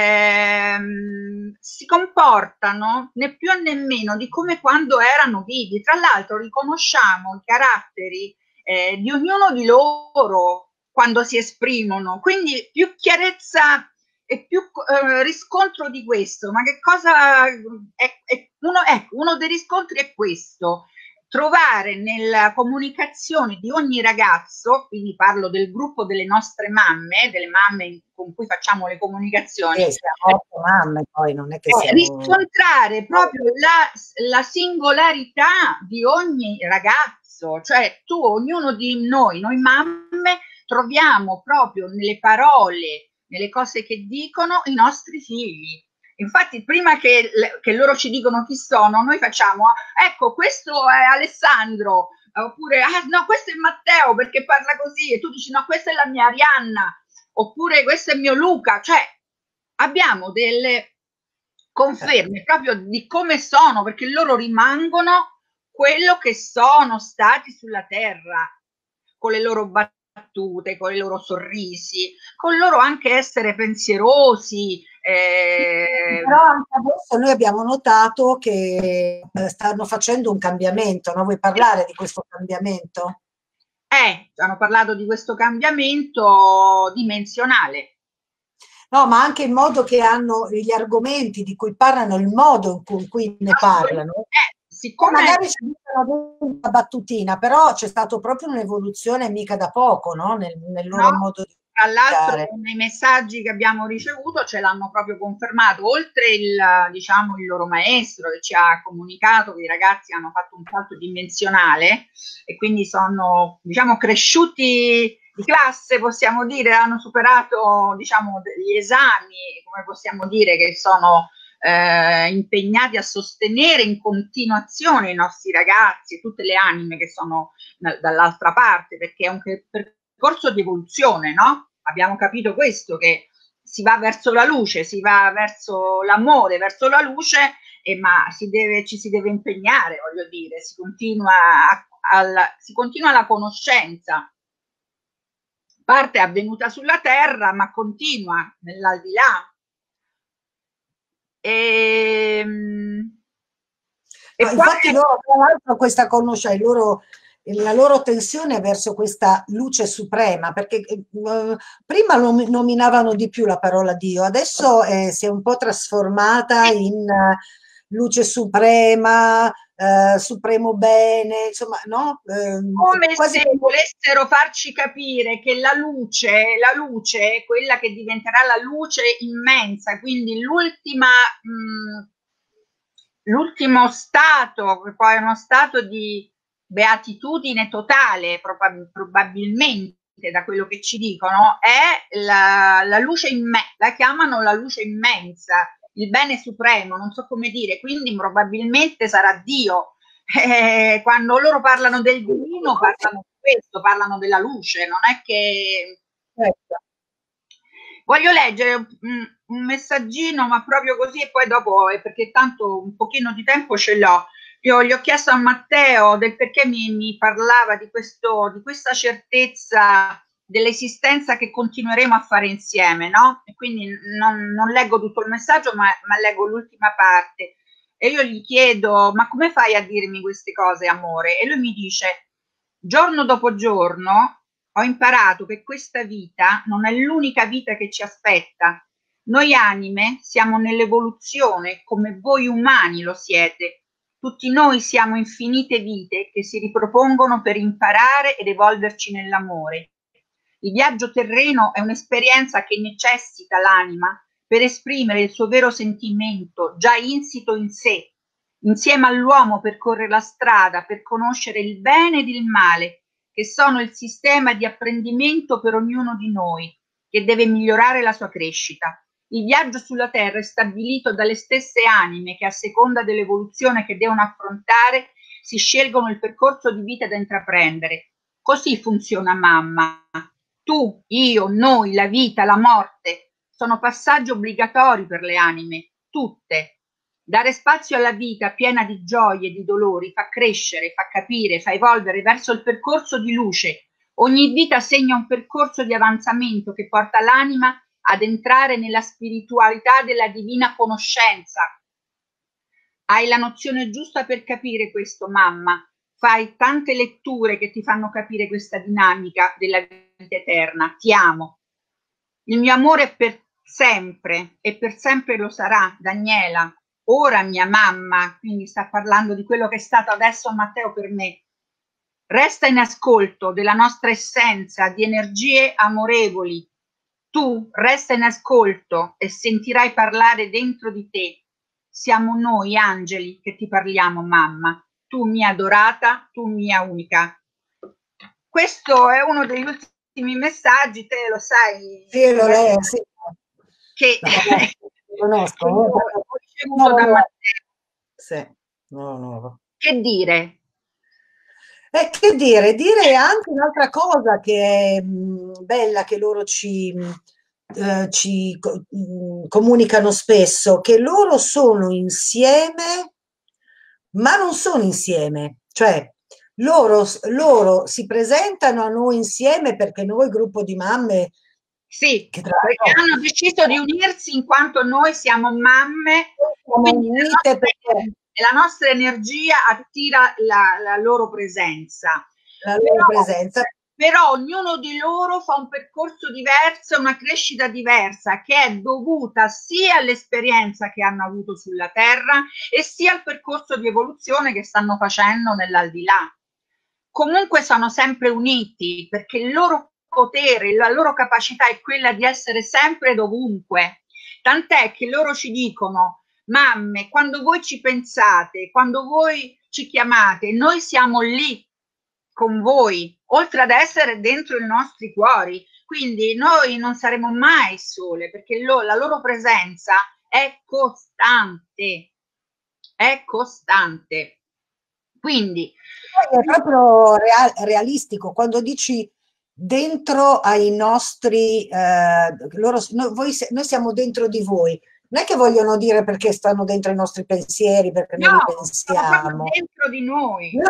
Si comportano né più né meno di come quando erano vivi. Tra l'altro riconosciamo i caratteri di ognuno di loro quando si esprimono, quindi più chiarezza e più riscontro di questo. Ma che cosa uno dei riscontri è questo: trovare nella comunicazione di ogni ragazzo, quindi parlo del gruppo delle nostre mamme, delle mamme con cui facciamo le comunicazioni, siamo 8 mamme, poi non è che siamo... riscontrare proprio la singolarità di ogni ragazzo, cioè ognuno di noi mamme, troviamo proprio nelle parole, nelle cose che dicono i nostri figli. Infatti, prima che loro ci dicono chi sono, noi facciamo, ecco, questo è Alessandro, oppure, ah no, questo è Matteo perché parla così, e tu dici, no, questa è la mia Arianna, oppure questo è mio Luca, cioè abbiamo delle conferme proprio di come sono, perché loro rimangono quello che sono stati sulla terra, con le loro battute, con i loro sorrisi, con il loro anche essere pensierosi. Però anche adesso noi abbiamo notato che stanno facendo un cambiamento, no? Vuoi parlare di questo cambiamento? Hanno parlato di questo cambiamento dimensionale. No, ma anche il modo che hanno gli argomenti di cui parlano, il modo in cui ne parlano. Siccome magari ci dicono una battutina, però c'è stato proprio un'evoluzione mica da poco, no? Nel loro modo di tra l'altro comunicare. nei messaggi che abbiamo ricevuto ce l'hanno proprio confermato, oltre il loro maestro che ci ha comunicato che i ragazzi hanno fatto un salto dimensionale e quindi sono, diciamo, cresciuti di classe, possiamo dire, hanno superato, diciamo, gli esami, come possiamo dire, che sono impegnati a sostenere in continuazione i nostri ragazzi, tutte le anime che sono dall'altra parte, perché è un percorso di evoluzione, no? Abbiamo capito questo, che si va verso la luce, si va verso l'amore, verso la luce, ma ci si deve impegnare, voglio dire, si continua la conoscenza. Parte avvenuta sulla terra, ma continua nell'aldilà. Infatti loro, tra l'altro, questa conoscenza, la loro tensione verso questa luce suprema, perché prima nominavano di più la parola Dio, adesso si è un po' trasformata in luce suprema, supremo bene, insomma, no? Come quasi se volessero farci capire che la luce è quella che diventerà la luce immensa, quindi l'ultimo stato, che poi è uno stato di beatitudine totale, probabilmente da quello che ci dicono, è la luce la chiamano la luce immensa, il bene supremo, non so come dire, quindi probabilmente sarà Dio. Quando loro parlano del divino, parlano di questo, parlano della luce, non è che... Voglio leggere un messaggino, ma proprio così, e poi dopo, perché tanto un pochino di tempo ce l'ho. Io gli ho chiesto a Matteo del perché mi parlava di questa certezza dell'esistenza che continueremo a fare insieme, no? E quindi non leggo tutto il messaggio, ma leggo l'ultima parte. E io gli chiedo, ma come fai a dirmi queste cose, amore? E lui mi dice, giorno dopo giorno ho imparato che questa vita non è l'unica vita che ci aspetta. Noi anime siamo nell'evoluzione come voi umani lo siete. Tutti noi siamo infinite vite che si ripropongono per imparare ed evolverci nell'amore. Il viaggio terreno è un'esperienza che necessita l'anima per esprimere il suo vero sentimento già insito in sé. Insieme all'uomo percorre la strada per conoscere il bene ed il male, che sono il sistema di apprendimento per ognuno di noi, che deve migliorare la sua crescita. Il viaggio sulla Terra è stabilito dalle stesse anime che, a seconda dell'evoluzione che devono affrontare, si scelgono il percorso di vita da intraprendere. Così funziona mamma. Tu, io, noi, la vita, la morte, sono passaggi obbligatori per le anime, tutte. Dare spazio alla vita piena di gioie e di dolori fa crescere, fa capire, fa evolvere verso il percorso di luce. Ogni vita segna un percorso di avanzamento che porta l'anima ad entrare nella spiritualità della divina conoscenza. Hai la nozione giusta per capire questo, mamma. Fai tante letture che ti fanno capire questa dinamica della vita eterna. Ti amo. Il mio amore è per sempre e per sempre lo sarà, Daniela. Ora mia mamma, quindi sta parlando di quello che è stato adesso Matteo per me. Resta in ascolto della nostra essenza di energie amorevoli. Tu resta in ascolto e sentirai parlare dentro di te. Siamo noi angeli che ti parliamo, mamma. Tu mia adorata, tu mia unica. Questo è uno degli ultimi messaggi, te lo sai. Sì, lo è, sì. Che conosco. Ho ricevuto da Matteo. Sì, no. Che dire? Che dire? Dire anche un'altra cosa che è bella, che loro comunicano spesso, che loro sono insieme, ma non sono insieme. Cioè, loro si presentano a noi insieme perché noi, gruppo di mamme, Sì, che perché hanno deciso di unirsi in quanto noi siamo mamme, quindi la nostra energia attira la loro presenza. Però ognuno di loro fa un percorso diverso, una crescita diversa che è dovuta sia all'esperienza che hanno avuto sulla Terra e sia al percorso di evoluzione che stanno facendo nell'aldilà. Comunque sono sempre uniti perché il loro potere, la loro capacità è quella di essere sempre dovunque. Tant'è che loro ci dicono: mamme, quando voi ci pensate, quando voi ci chiamate, noi siamo lì con voi, oltre ad essere dentro i nostri cuori. Quindi noi non saremo mai sole perché la loro presenza è costante. È costante. Quindi è proprio realistico quando dici dentro ai nostri noi siamo dentro di voi. Non è che vogliono dire perché stanno dentro i nostri pensieri, perché noi li pensiamo. Sono dentro di noi. No.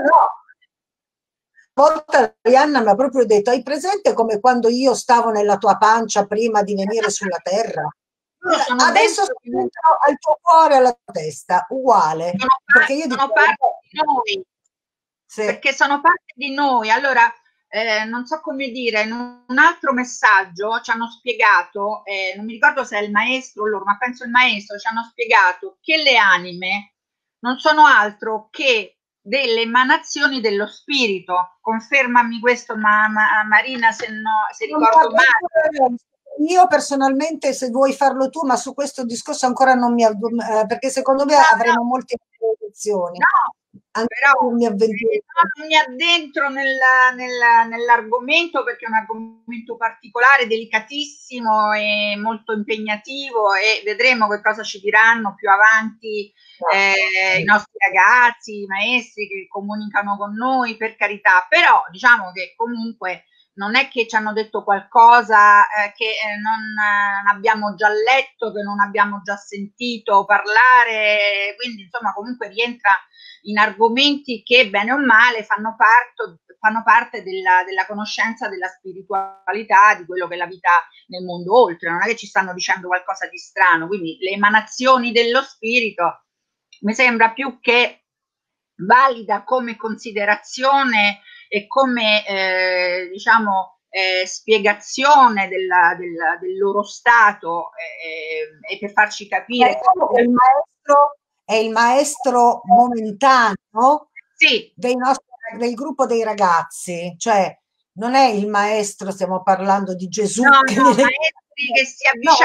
Una volta Arianna mi ha proprio detto: hai presente come quando io stavo nella tua pancia prima di venire sulla terra? Adesso sono dentro al tuo cuore e alla tua testa, uguale. Perché io sono parte di noi. Sì. Perché sono parte di noi. Allora, non so come dire, in un altro messaggio ci hanno spiegato, non mi ricordo se è il maestro loro, ma penso il maestro, ci hanno spiegato che le anime non sono altro che delle emanazioni dello spirito. Confermami questo, Marina, se ricordo male. Io personalmente, se vuoi farlo tu, ma su questo discorso ancora non perché secondo me avremo molte informazioni. No, però non mi addentro nell'argomento perché è un argomento particolare, delicatissimo e molto impegnativo, e vedremo che cosa ci diranno più avanti i nostri ragazzi, i maestri che comunicano con noi, per carità. Però diciamo che comunque non è che ci hanno detto qualcosa che non abbiamo già letto, che non abbiamo già sentito parlare, quindi insomma comunque rientra in argomenti che bene o male fanno parte della conoscenza della spiritualità, di quello che è la vita nel mondo oltre. Non è che ci stanno dicendo qualcosa di strano, quindi le emanazioni dello spirito mi sembra più che valida come considerazione e come diciamo spiegazione del loro stato e per farci capire che è il maestro momentaneo del gruppo dei ragazzi, cioè non è il maestro, stiamo parlando di Gesù. No, maestri che si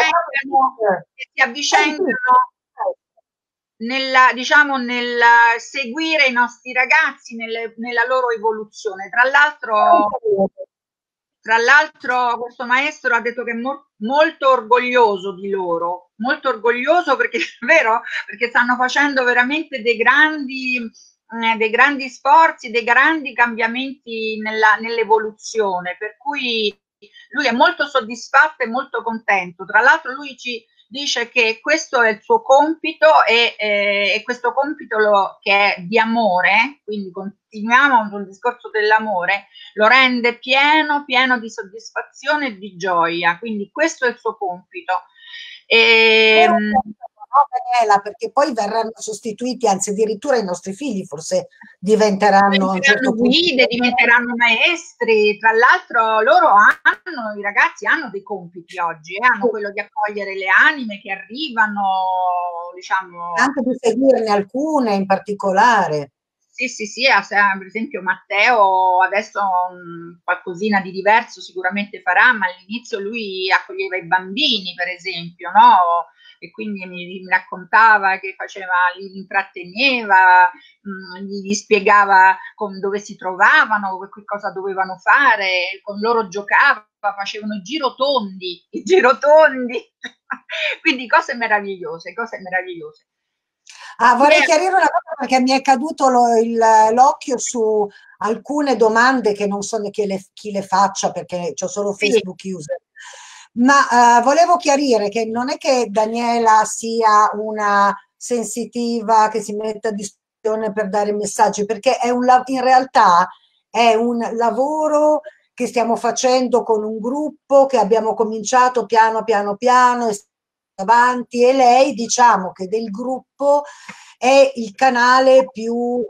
avvicendano nel seguire i nostri ragazzi nella loro evoluzione. Tra l'altro questo maestro ha detto che è molto orgoglioso di loro, molto orgoglioso perché è vero, perché stanno facendo veramente dei grandi sforzi, dei grandi cambiamenti nell'evoluzione, per cui lui è molto soddisfatto e molto contento. Tra l'altro lui ci dice che questo è il suo compito e questo compito che è di amore, quindi continuiamo sul discorso dell'amore, lo rende pieno di soddisfazione e di gioia, quindi questo è il suo compito. Daniela, perché poi verranno sostituiti, anzi addirittura i nostri figli forse diventeranno guide, diventeranno maestri. Tra l'altro i ragazzi hanno dei compiti oggi, hanno quello di accogliere le anime che arrivano, diciamo, anche di seguirne alcune in particolare. Sì, per esempio Matteo adesso qualcosina di diverso sicuramente farà, ma all'inizio lui accoglieva i bambini, per esempio, no? E quindi mi raccontava che li intratteneva, gli spiegava dove si trovavano, che cosa dovevano fare, con loro giocava, facevano i girotondi, quindi cose meravigliose, cose meravigliose. Vorrei chiarire una cosa perché mi è caduto l'occhio su alcune domande che non so chi le faccia perché ho solo Facebook user. Ma volevo chiarire che non è che Daniela sia una sensitiva che si mette a disposizione per dare messaggi, perché in realtà è un lavoro che stiamo facendo con un gruppo che abbiamo cominciato piano piano e avanti, e lei, diciamo che del gruppo è il canale più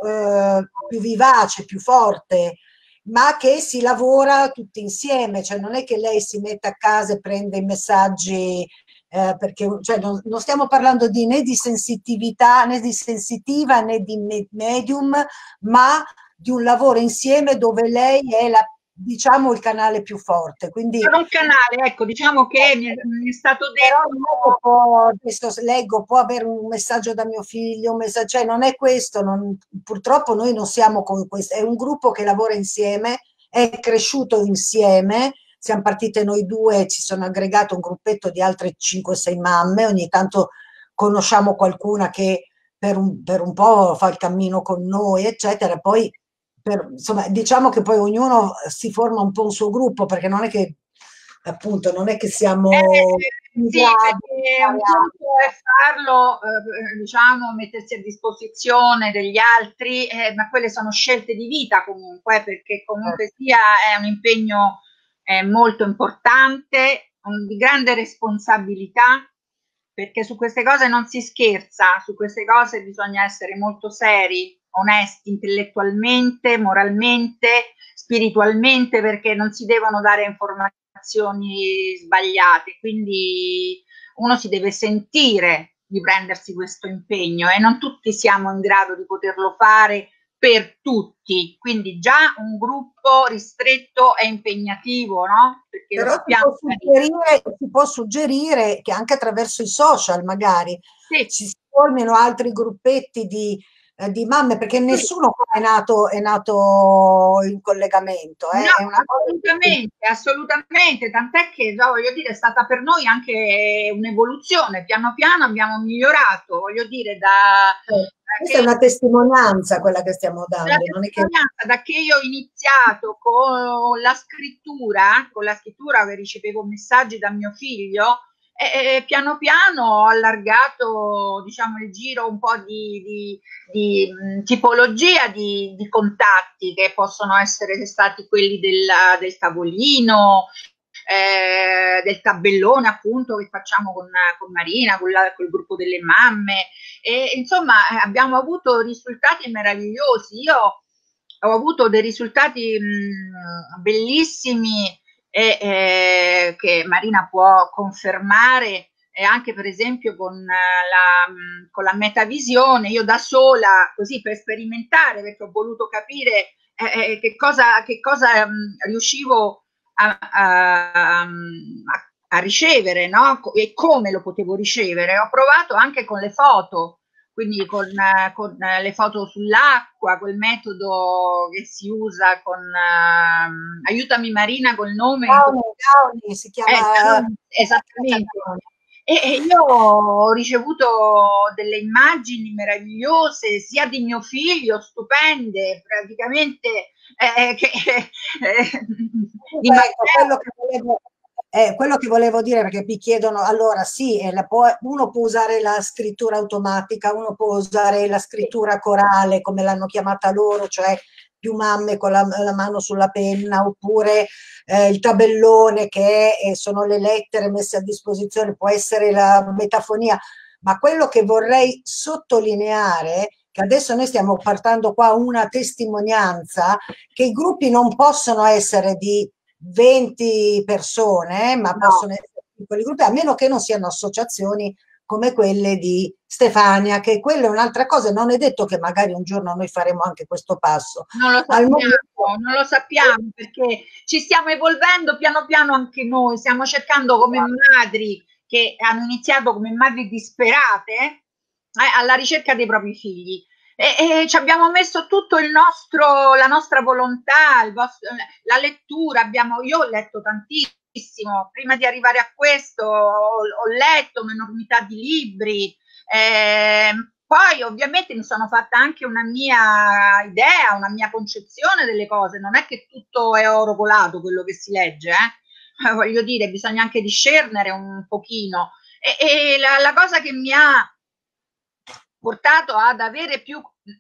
vivace, più forte, ma che si lavora tutti insieme, cioè non è che lei si mette a casa e prende i messaggi, perché cioè, non stiamo parlando né di sensitività, né di sensitiva, né di medium, ma di un lavoro insieme dove lei è diciamo il canale più forte. Quindi per un canale, ecco, diciamo che mi è stato detto, adesso leggo, può avere un messaggio da mio figlio, cioè non è questo, purtroppo noi non siamo come questo, è un gruppo che lavora insieme, è cresciuto insieme, siamo partite noi due, ci sono aggregato un gruppetto di altre 5-6 mamme, ogni tanto conosciamo qualcuna che per un po' fa il cammino con noi, eccetera, poi insomma, diciamo che poi ognuno si forma un po' un suo gruppo, perché non è che appunto non è che siamo sì, perché un conto è farlo, diciamo, mettersi a disposizione degli altri, ma quelle sono scelte di vita comunque, perché comunque sia è un impegno molto importante, di grande responsabilità, perché su queste cose non si scherza, su queste cose bisogna essere molto seri, onesti intellettualmente, moralmente, spiritualmente, perché non si devono dare informazioni sbagliate, quindi uno si deve sentire di prendersi questo impegno e non tutti siamo in grado di poterlo fare per tutti, quindi già un gruppo ristretto è impegnativo, no? Perché però si può suggerire che anche attraverso i social magari ci si formino altri gruppetti di mamme, perché nessuno qua è nato in collegamento. No, assolutamente, tant'è che voglio dire, è stata per noi anche un'evoluzione, piano piano abbiamo migliorato, voglio dire, questa è una testimonianza quella che stiamo dando. Non è che... Da che io ho iniziato con la scrittura che ricevevo messaggi da mio figlio, piano piano ho allargato, diciamo, il giro un po' di tipologia di contatti, che possono essere stati quelli del tavolino, del tabellone appunto che facciamo con Marina, col gruppo delle mamme, e insomma abbiamo avuto risultati meravigliosi. Io ho avuto dei risultati bellissimi che Marina può confermare, e anche per esempio con la metavisione, io da sola, così per sperimentare, perché ho voluto capire che cosa riuscivo a ricevere, no? E come lo potevo ricevere. Ho provato anche con le foto, quindi con le foto sull'acqua, quel metodo che si usa con aiutami Marina col nome Gauni si chiama esattamente. E io ho ricevuto delle immagini meravigliose sia di mio figlio, stupende, praticamente quello che volevo dire, perché mi chiedono, allora sì, uno può usare la scrittura automatica, uno può usare la scrittura corale, come l'hanno chiamata loro, cioè più mamme con la mano sulla penna, oppure il tabellone sono le lettere messe a disposizione, può essere la metafonia, ma quello che vorrei sottolineare, che adesso noi stiamo portando qua una testimonianza, che i gruppi non possono essere di 20 persone, ma possono essere piccoli gruppi, a meno che non siano associazioni come quelle di Stefania, che quella è un'altra cosa. Non è detto che magari un giorno noi faremo anche questo passo. Non lo sappiamo, perché ci stiamo evolvendo piano piano anche noi, stiamo cercando come madri che hanno iniziato come madri disperate alla ricerca dei propri figli. E ci abbiamo messo tutto la nostra volontà, la lettura, io ho letto tantissimo, Prima di arrivare a questo ho letto un'enormità di libri, poi ovviamente mi sono fatta anche una mia idea, una mia concezione delle cose, non è che tutto è oro colato quello che si legge, voglio dire, bisogna anche discernere un pochino. E la cosa che mi ha portato ad avere più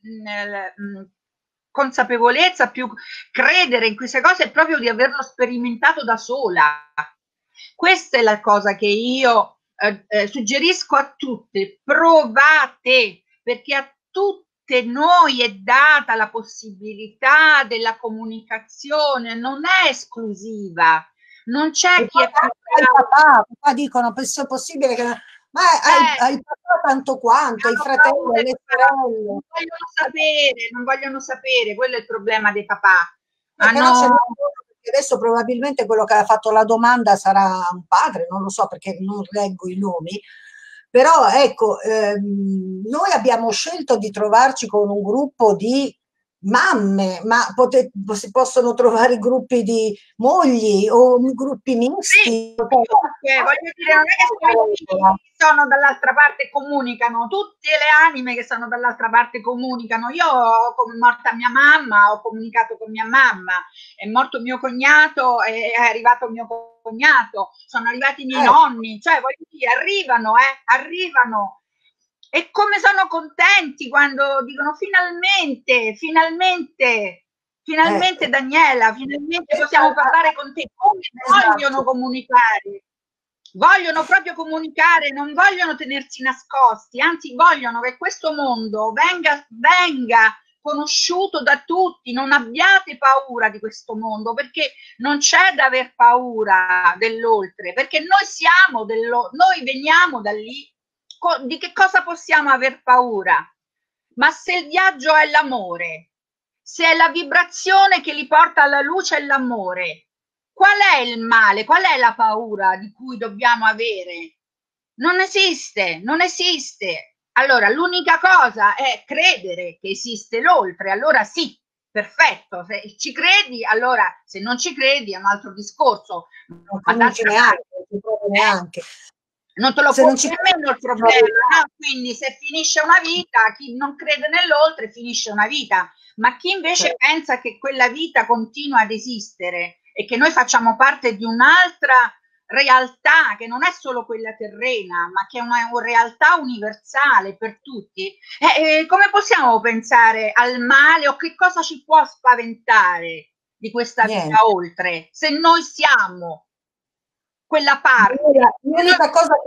consapevolezza, più credere in queste cose, è proprio di averlo sperimentato da sola. Questa è la cosa che io suggerisco a tutte: provate, perché a tutte noi è data la possibilità della comunicazione, non è esclusiva, non c'è chi è più bravo. Qua dicono, se è possibile che... Ma hai papà tanto quanto, i fratelli, le sorelle. Non vogliono sapere, quello è il problema dei papà. Però c'è adesso probabilmente quello che ha fatto la domanda sarà un padre, non lo so perché non leggo i nomi, però ecco, noi abbiamo scelto di trovarci con un gruppo di mamme, ma si possono trovare gruppi di mogli o gruppi misti. Sì, voglio dire, non è che sono dall'altra parte comunicano, tutte le anime che sono dall'altra parte comunicano. Io, come è morta mia mamma, ho comunicato con mia mamma, è morto mio cognato, è arrivato mio cognato, sono arrivati i miei nonni, cioè voglio dire, arrivano. E come sono contenti quando dicono finalmente Daniela, finalmente possiamo parlare con te. Come vogliono comunicare, vogliono proprio comunicare, non vogliono tenersi nascosti, anzi vogliono che questo mondo venga conosciuto da tutti. Non abbiate paura di questo mondo, perché non c'è da aver paura dell'oltre, perché noi veniamo da lì. Di che cosa possiamo aver paura? Ma se il viaggio è l'amore, se è la vibrazione che li porta alla luce è l'amore, qual è il male? Qual è la paura di cui dobbiamo avere? Non esiste. Allora, l'unica cosa è credere che esiste l'oltre, allora sì, perfetto. Se ci credi, allora, se non ci credi è un altro discorso. Non ce neanche. Non te lo può nemmeno il problema, no? Quindi se finisce una vita, chi non crede nell'oltre finisce una vita, ma chi invece pensa che quella vita continua ad esistere e che noi facciamo parte di un'altra realtà che non è solo quella terrena, ma che è una realtà universale per tutti, come possiamo pensare al male o che cosa ci può spaventare di questa vita oltre, se noi siamo quella parte? L'unica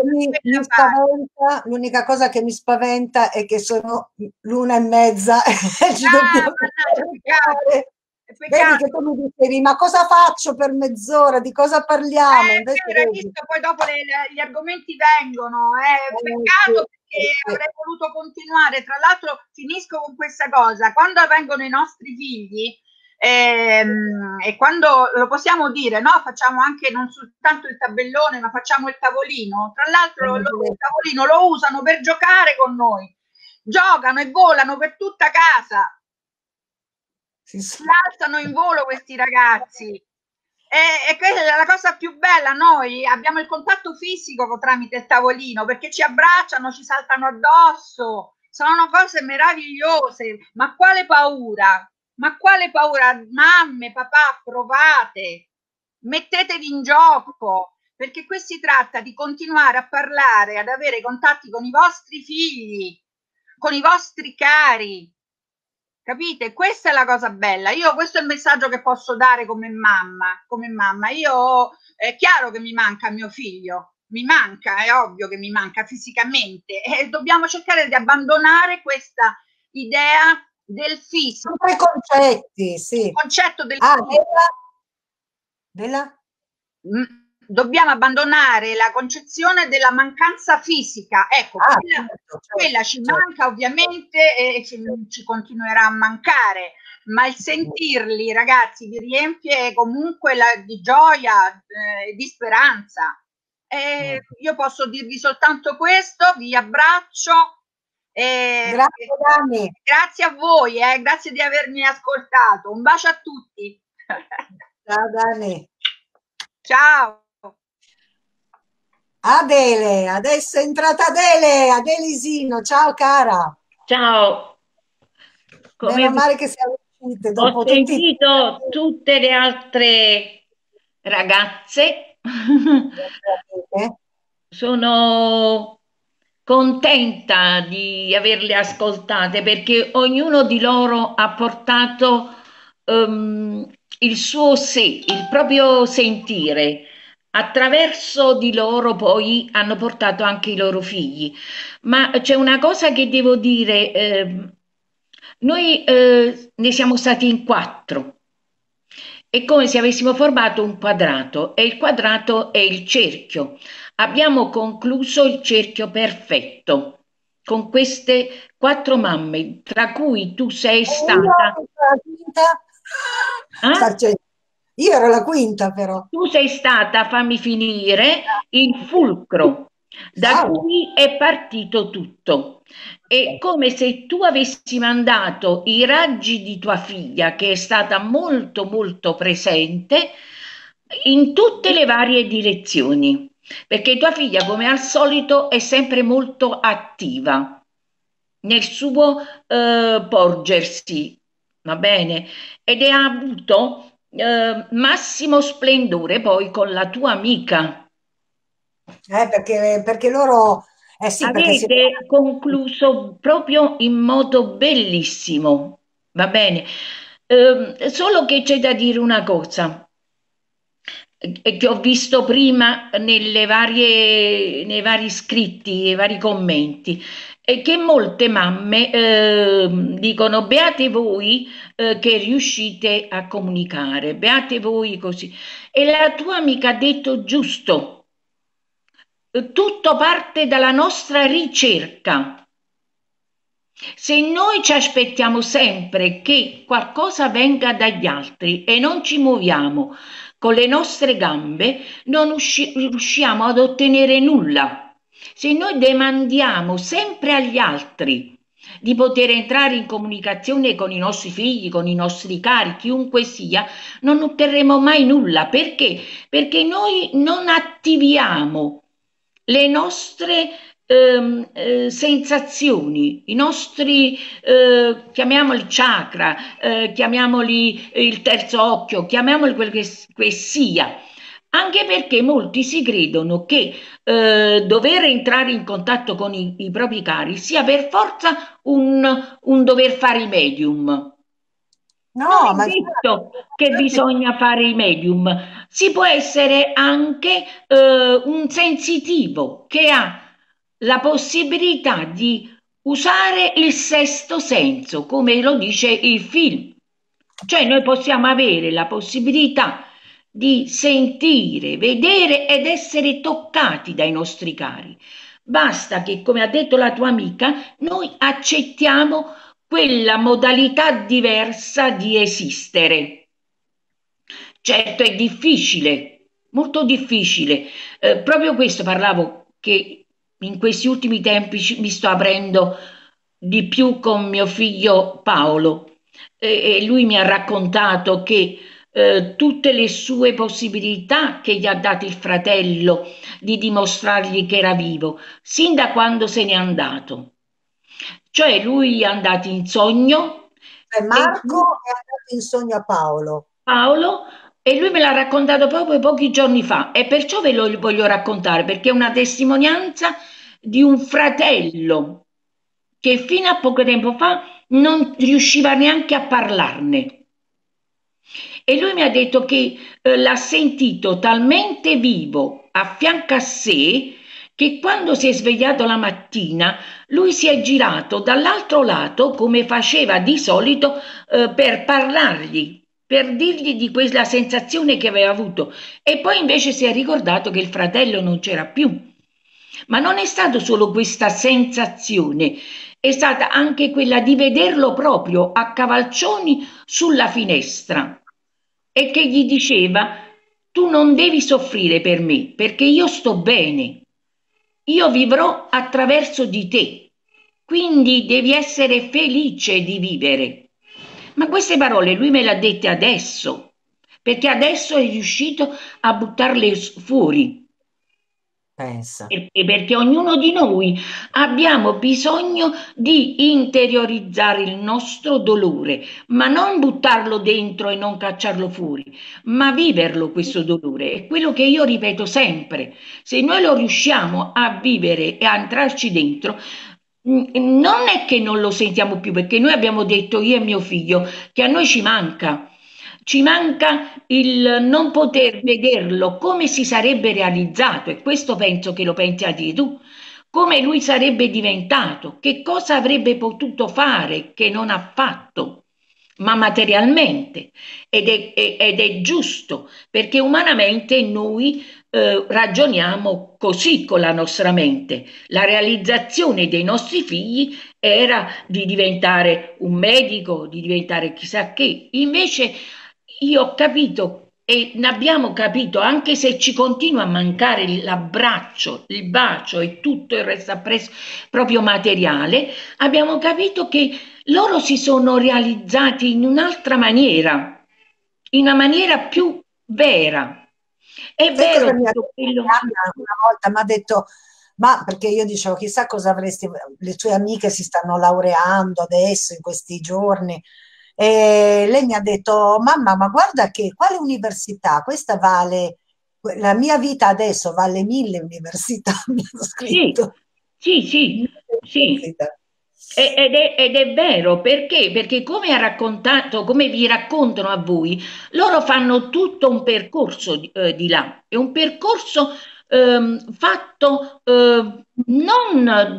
cosa che mi spaventa è che sono l'1:30 e ci dobbiamo Vedi che tu mi dicevi, ma cosa faccio per mezz'ora, di cosa parliamo? Visto, poi dopo gli argomenti vengono, peccato perché avrei voluto continuare. Tra l'altro finisco con questa cosa: quando vengono i nostri figli, e quando lo possiamo dire, no? Facciamo anche non soltanto il tabellone, ma facciamo il tavolino. Tra l'altro il tavolino lo usano per giocare con noi, giocano e volano per tutta casa, saltano in volo questi ragazzi, e questa è la cosa più bella. Noi abbiamo il contatto fisico tramite il tavolino, perché ci abbracciano, ci saltano addosso, sono cose meravigliose. Ma quale paura? Mamme, papà, provate, mettetevi in gioco, perché qui si tratta di continuare a parlare, ad avere contatti con i vostri figli, con i vostri cari, capite? Questa è la cosa bella. Questo è il messaggio che posso dare come mamma. Io, è chiaro che mi manca mio figlio, mi manca, è ovvio che mi manca fisicamente, e dobbiamo cercare di abbandonare questa idea del fisico. Sono i concetti, sì. Il concetto del dobbiamo abbandonare la concezione della mancanza fisica. Ecco, quella ci manca ovviamente, e ci continuerà a mancare, ma il sentirli, ragazzi, vi riempie comunque di gioia, di speranza. Io posso dirvi soltanto questo, vi abbraccio. Grazie Dani. Grazie a voi, grazie di avermi ascoltato. Un bacio a tutti. Ciao Dani. Ciao. Adele, adesso è entrata Adele Isino, ciao cara. Ciao, Meno come male che siamo uscite ho dopo tutti i... sentito tutte le altre ragazze, sono contenta di averle ascoltate perché ognuno di loro ha portato il suo sé, il proprio sentire. Attraverso di loro poi hanno portato anche i loro figli. Ma c'è una cosa che devo dire, noi ne siamo stati in quattro. È come se avessimo formato un quadrato e il quadrato è il cerchio. Abbiamo concluso il cerchio perfetto con queste quattro mamme, tra cui tu sei stata. La quinta? Eh? Cioè, io ero la quinta però. Tu sei stata, fammi finire, il fulcro da Bravo. cui è partito tutto. È come se tu avessi mandato i raggi di tua figlia, che è stata molto molto presente, in tutte le varie direzioni, perché tua figlia, come al solito, è sempre molto attiva nel suo porgersi, va bene? Ed ha avuto massimo splendore poi con la tua amica. Perché loro... sì, perché si... Avete concluso proprio in modo bellissimo, va bene? Solo che c'è da dire una cosa che ho visto prima nei vari scritti, nei vari commenti, è che molte mamme dicono beate voi che riuscite a comunicare, beate voi così. E la tua amica ha detto giusto, tutto parte dalla nostra ricerca. Se noi ci aspettiamo sempre che qualcosa venga dagli altri e non ci muoviamo con le nostre gambe, non riusciamo ad ottenere nulla. Se noi demandiamo sempre agli altri di poter entrare in comunicazione con i nostri figli, con i nostri cari, chiunque sia, non otterremo mai nulla. Perché? Perché noi non attiviamo le nostre sensazioni, i nostri, chiamiamoli chakra, chiamiamoli il terzo occhio, chiamiamoli quel che sia. Anche perché molti si credono che dover entrare in contatto con i propri cari sia per forza un dover fare i medium. Non No, è ma detto che infatti... bisogna fare i medium, si può essere anche un sensitivo che ha la possibilità di usare il sesto senso, come lo dice il film. Cioè noi possiamo avere la possibilità di sentire, vedere ed essere toccati dai nostri cari. Basta che, come ha detto la tua amica, noi accettiamo quella modalità diversa di esistere. Certo è difficile, molto difficile. Proprio questo parlavo che in questi ultimi tempi mi sto aprendo di più con mio figlio Paolo e lui mi ha raccontato che tutte le sue possibilità che gli ha dato il fratello di dimostrargli che era vivo, sin da quando se n'è andato. Cioè lui è andato in sogno e Marco è andato in sogno a Paolo. Paolo e lui me l'ha raccontato proprio pochi giorni fa e perciò ve lo voglio raccontare perché è una testimonianza di un fratello che fino a poco tempo fa non riusciva neanche a parlarne. E lui mi ha detto che l'ha sentito talmente vivo a fianco a sé che quando si è svegliato la mattina lui si è girato dall'altro lato come faceva di solito per parlargli, per dirgli di quella sensazione che aveva avuto e poi invece si è ricordato che il fratello non c'era più. Ma non è stato solo questa sensazione, è stata anche quella di vederlo proprio a cavalcioni sulla finestra e che gli diceva tu non devi soffrire per me perché io sto bene, io vivrò attraverso di te, quindi devi essere felice di vivere. Ma queste parole lui me le ha dette adesso, perché adesso è riuscito a buttarle fuori. pensa. E perché ognuno di noi abbiamo bisogno di interiorizzare il nostro dolore, ma non buttarlo dentro e non cacciarlo fuori, ma viverlo questo dolore. È quello che io ripeto sempre. Se noi lo riusciamo a vivere e a entrarci dentro, non è che non lo sentiamo più, perché noi abbiamo detto, io e mio figlio, che a noi ci manca. Ci manca il non poter vederlo come si sarebbe realizzato, e questo penso che lo pensi anche tu, come lui sarebbe diventato, che cosa avrebbe potuto fare che non ha fatto, ma materialmente. Ed è giusto, perché umanamente noi ragioniamo così con la nostra mente. La realizzazione dei nostri figli era di diventare un medico, di diventare chissà che. Invece io ho capito e ne abbiamo capito, anche se ci continua a mancare l'abbraccio, il bacio e tutto il resto appresso proprio materiale, abbiamo capito che loro si sono realizzati in un'altra maniera, in una maniera più vera. È Sai cosa vero mi ha tutto detto quello. Anna una volta? Mi ha detto, ma perché io dicevo, chissà cosa avresti, le tue amiche si stanno laureando adesso, in questi giorni, e lei mi ha detto, mamma, ma guarda che quale università? Questa vale, la mia vita adesso vale 1000 università, mi ha Sì, scritto. sì, sì, 1000 sì. università. Ed è vero, perché? Perché come ha raccontato, come vi raccontano a voi, loro fanno tutto un percorso di là, è un percorso fatto non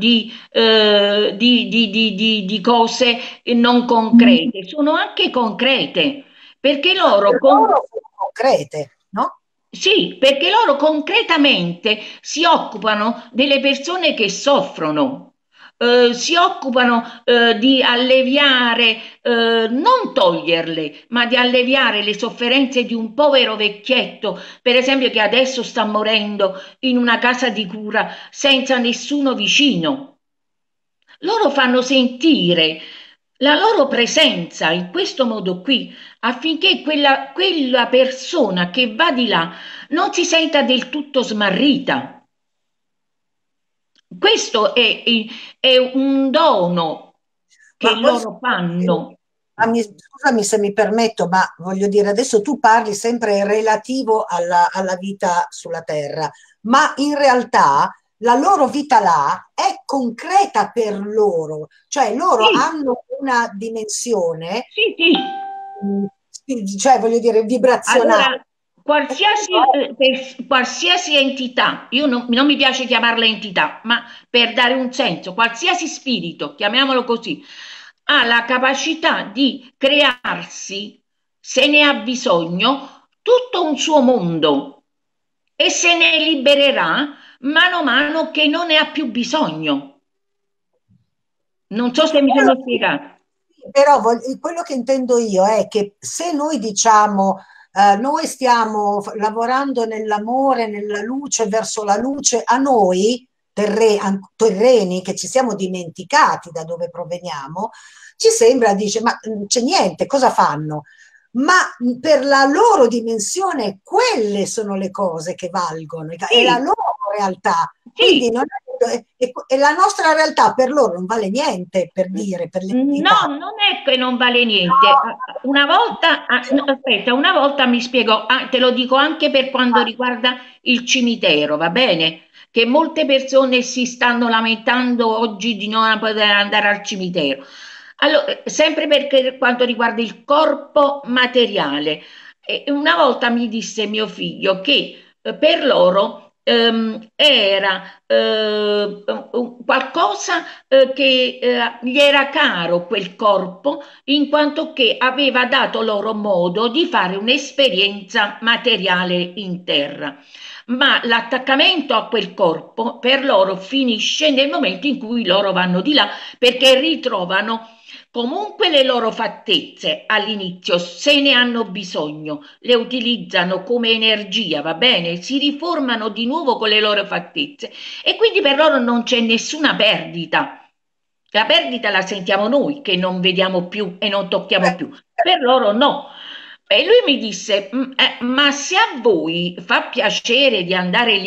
di cose non concrete, sono anche concrete, perché Ma loro per loro sono concrete, no? sì, perché loro concretamente si occupano delle persone che soffrono, si occupano di alleviare, non toglierle, ma di alleviare le sofferenze di un povero vecchietto, per esempio, che adesso sta morendo in una casa di cura senza nessuno vicino. Loro fanno sentire la loro presenza in questo modo qui, affinché quella persona che va di là non si senta del tutto smarrita. Questo è un dono che Ma poi loro fanno. scusami se mi permetto, ma voglio dire, adesso tu parli sempre relativo alla vita sulla Terra, ma in realtà la loro vita là è concreta per loro, cioè loro Sì, hanno una dimensione, sì, sì. cioè voglio dire, Allora, vibrazionale. E quello è. qualsiasi entità, io non mi piace chiamarla entità, ma per dare un senso, qualsiasi spirito, chiamiamolo così, ha la capacità di crearsi, se ne ha bisogno, tutto un suo mondo e se ne libererà mano a mano che non ne ha più bisogno. Non so se mi Però, sono spiegata. però quello che intendo io è che se noi diciamo noi stiamo lavorando nell'amore, nella luce, verso la luce, a noi terreni che ci siamo dimenticati da dove proveniamo, ci sembra, dice, ma c'è niente, cosa fanno? Ma per la loro dimensione, quelle sono le cose che valgono, è la Sì, loro realtà. Quindi sì. non e la nostra realtà per loro non vale niente, per dire, per l'entità. No, non è che non vale niente. Una volta, no, aspetta, una volta mi spiegò, te lo dico anche per quanto riguarda il cimitero, va bene? Che molte persone si stanno lamentando oggi di non poter andare al cimitero. Allora, sempre per quanto riguarda il corpo materiale, una volta mi disse mio figlio che per loro era qualcosa che gli era caro quel corpo in quanto che aveva dato loro modo di fare un'esperienza materiale in terra. Ma l'attaccamento a quel corpo per loro finisce nel momento in cui loro vanno di là perché ritrovano comunque le loro fattezze all'inizio, se ne hanno bisogno, le utilizzano come energia, va bene? Si riformano di nuovo con le loro fattezze e quindi per loro non c'è nessuna perdita. La perdita la sentiamo noi che non vediamo più e non tocchiamo più. Per loro no. E lui mi disse, ma se a voi fa piacere di andare lì,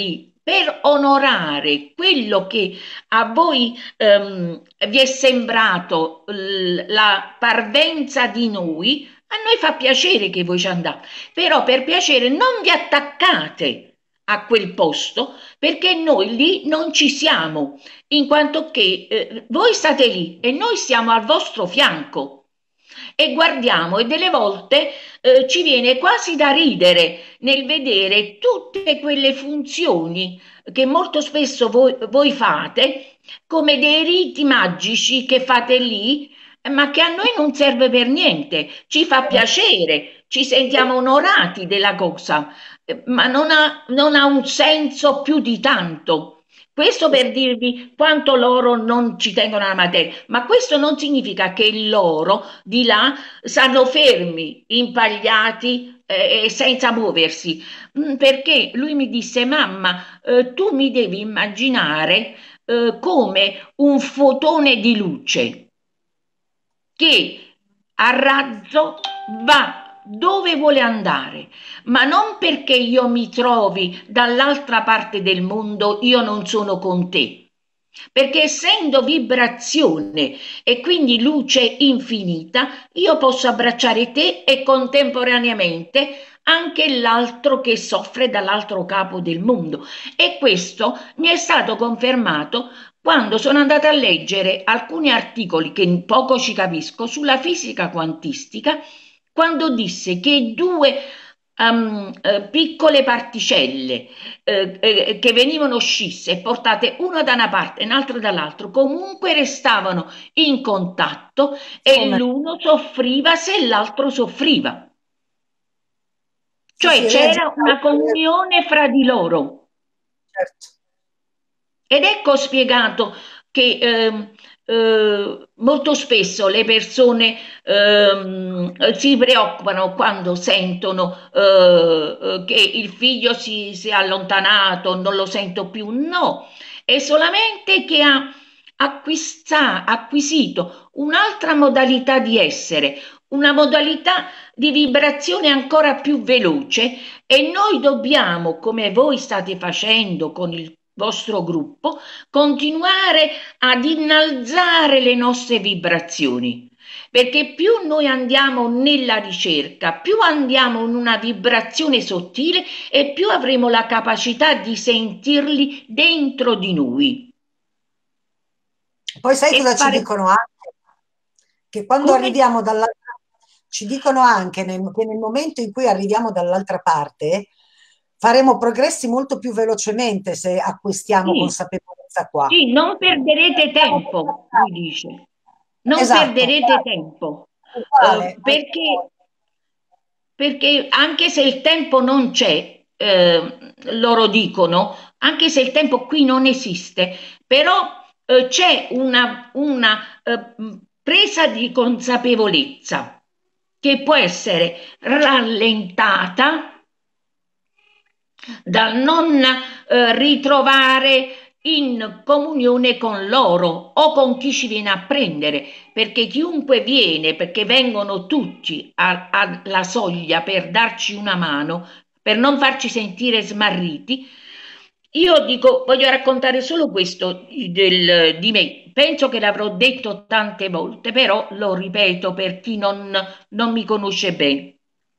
per onorare quello che a voi vi è sembrato la parvenza di noi, a noi fa piacere che voi ci andate, però per piacere non vi attaccate a quel posto perché noi lì non ci siamo, in quanto che voi state lì e noi siamo al vostro fianco e guardiamo e delle volte ci viene quasi da ridere nel vedere tutte quelle funzioni che molto spesso voi fate come dei riti magici che fate lì, ma che a noi non serve per niente, ci fa piacere, ci sentiamo onorati della cosa, ma non ha un senso più di tanto. Questo per dirvi quanto loro non ci tengono alla materia, ma questo non significa che loro di là stanno fermi, impagliati senza muoversi, perché lui mi disse, mamma, tu mi devi immaginare come un fotone di luce che a razzo va dove vuole andare, ma non perché io mi trovi dall'altra parte del mondo, io non sono con te. Perché essendo vibrazione e quindi luce infinita, io posso abbracciare te e contemporaneamente anche l'altro che soffre dall'altro capo del mondo. E questo mi è stato confermato quando sono andata a leggere alcuni articoli che poco ci capisco sulla fisica quantistica, quando disse che due piccole particelle che venivano scisse e portate una da una parte e l'altra dall'altra, comunque restavano in contatto e l'uno soffriva se l'altro soffriva. Cioè c'era una comunione fra di loro. Certo. Ed ecco spiegato che molto spesso le persone si preoccupano quando sentono che il figlio si è allontanato, non lo sento più. No, è solamente che ha acquisito un'altra modalità di essere, una modalità di vibrazione ancora più veloce e noi dobbiamo, come voi state facendo con il vostro gruppo, continuare ad innalzare le nostre vibrazioni, perché più noi andiamo nella ricerca, più andiamo in una vibrazione sottile e più avremo la capacità di sentirli dentro di noi. Poi sai cosa ci dicono anche? Che quando arriviamo dall'altra ci dicono anche che nel momento in cui arriviamo dall'altra parte faremo progressi molto più velocemente se acquistiamo consapevolezza qua. Sì, non perderete tempo, lui dice. Non perderete tempo. Perché anche se il tempo non c'è, loro dicono, anche se il tempo qui non esiste, però c'è una presa di consapevolezza che può essere rallentata dal non ritrovare in comunione con loro o con chi ci viene a prendere, perché chiunque viene, perché vengono tutti alla soglia per darci una mano, per non farci sentire smarriti. Io dico, voglio raccontare solo questo di me. Penso che l'avrò detto tante volte, però lo ripeto per chi non mi conosce bene.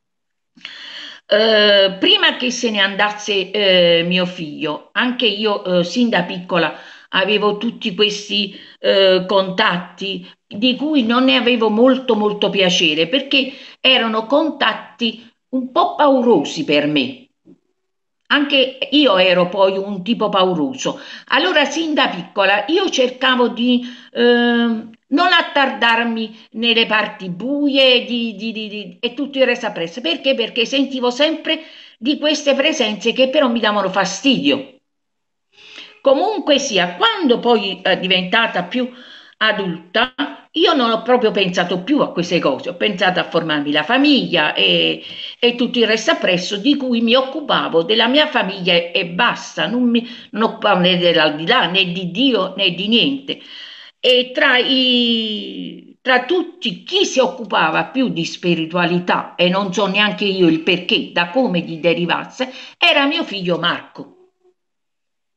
Prima che se ne andasse mio figlio, anche io sin da piccola avevo tutti questi contatti di cui non ne avevo molto piacere, perché erano contatti un po' paurosi per me. Anche io ero poi un tipo pauroso. Allora, sin da piccola, io cercavo di non attardarmi nelle parti buie e tutto il resto appresso. Perché? Perché sentivo sempre di queste presenze che però mi davano fastidio. Comunque sia, quando poi è diventata più adulta, io non ho proprio pensato più a queste cose, ho pensato a formarmi la famiglia e tutto il resto appresso, di cui mi occupavo della mia famiglia e basta, non occupavo né dell'aldilà né di Dio né di niente. E tra tutti chi si occupava più di spiritualità, e non so neanche io il perché, da come gli derivasse, era mio figlio Marco.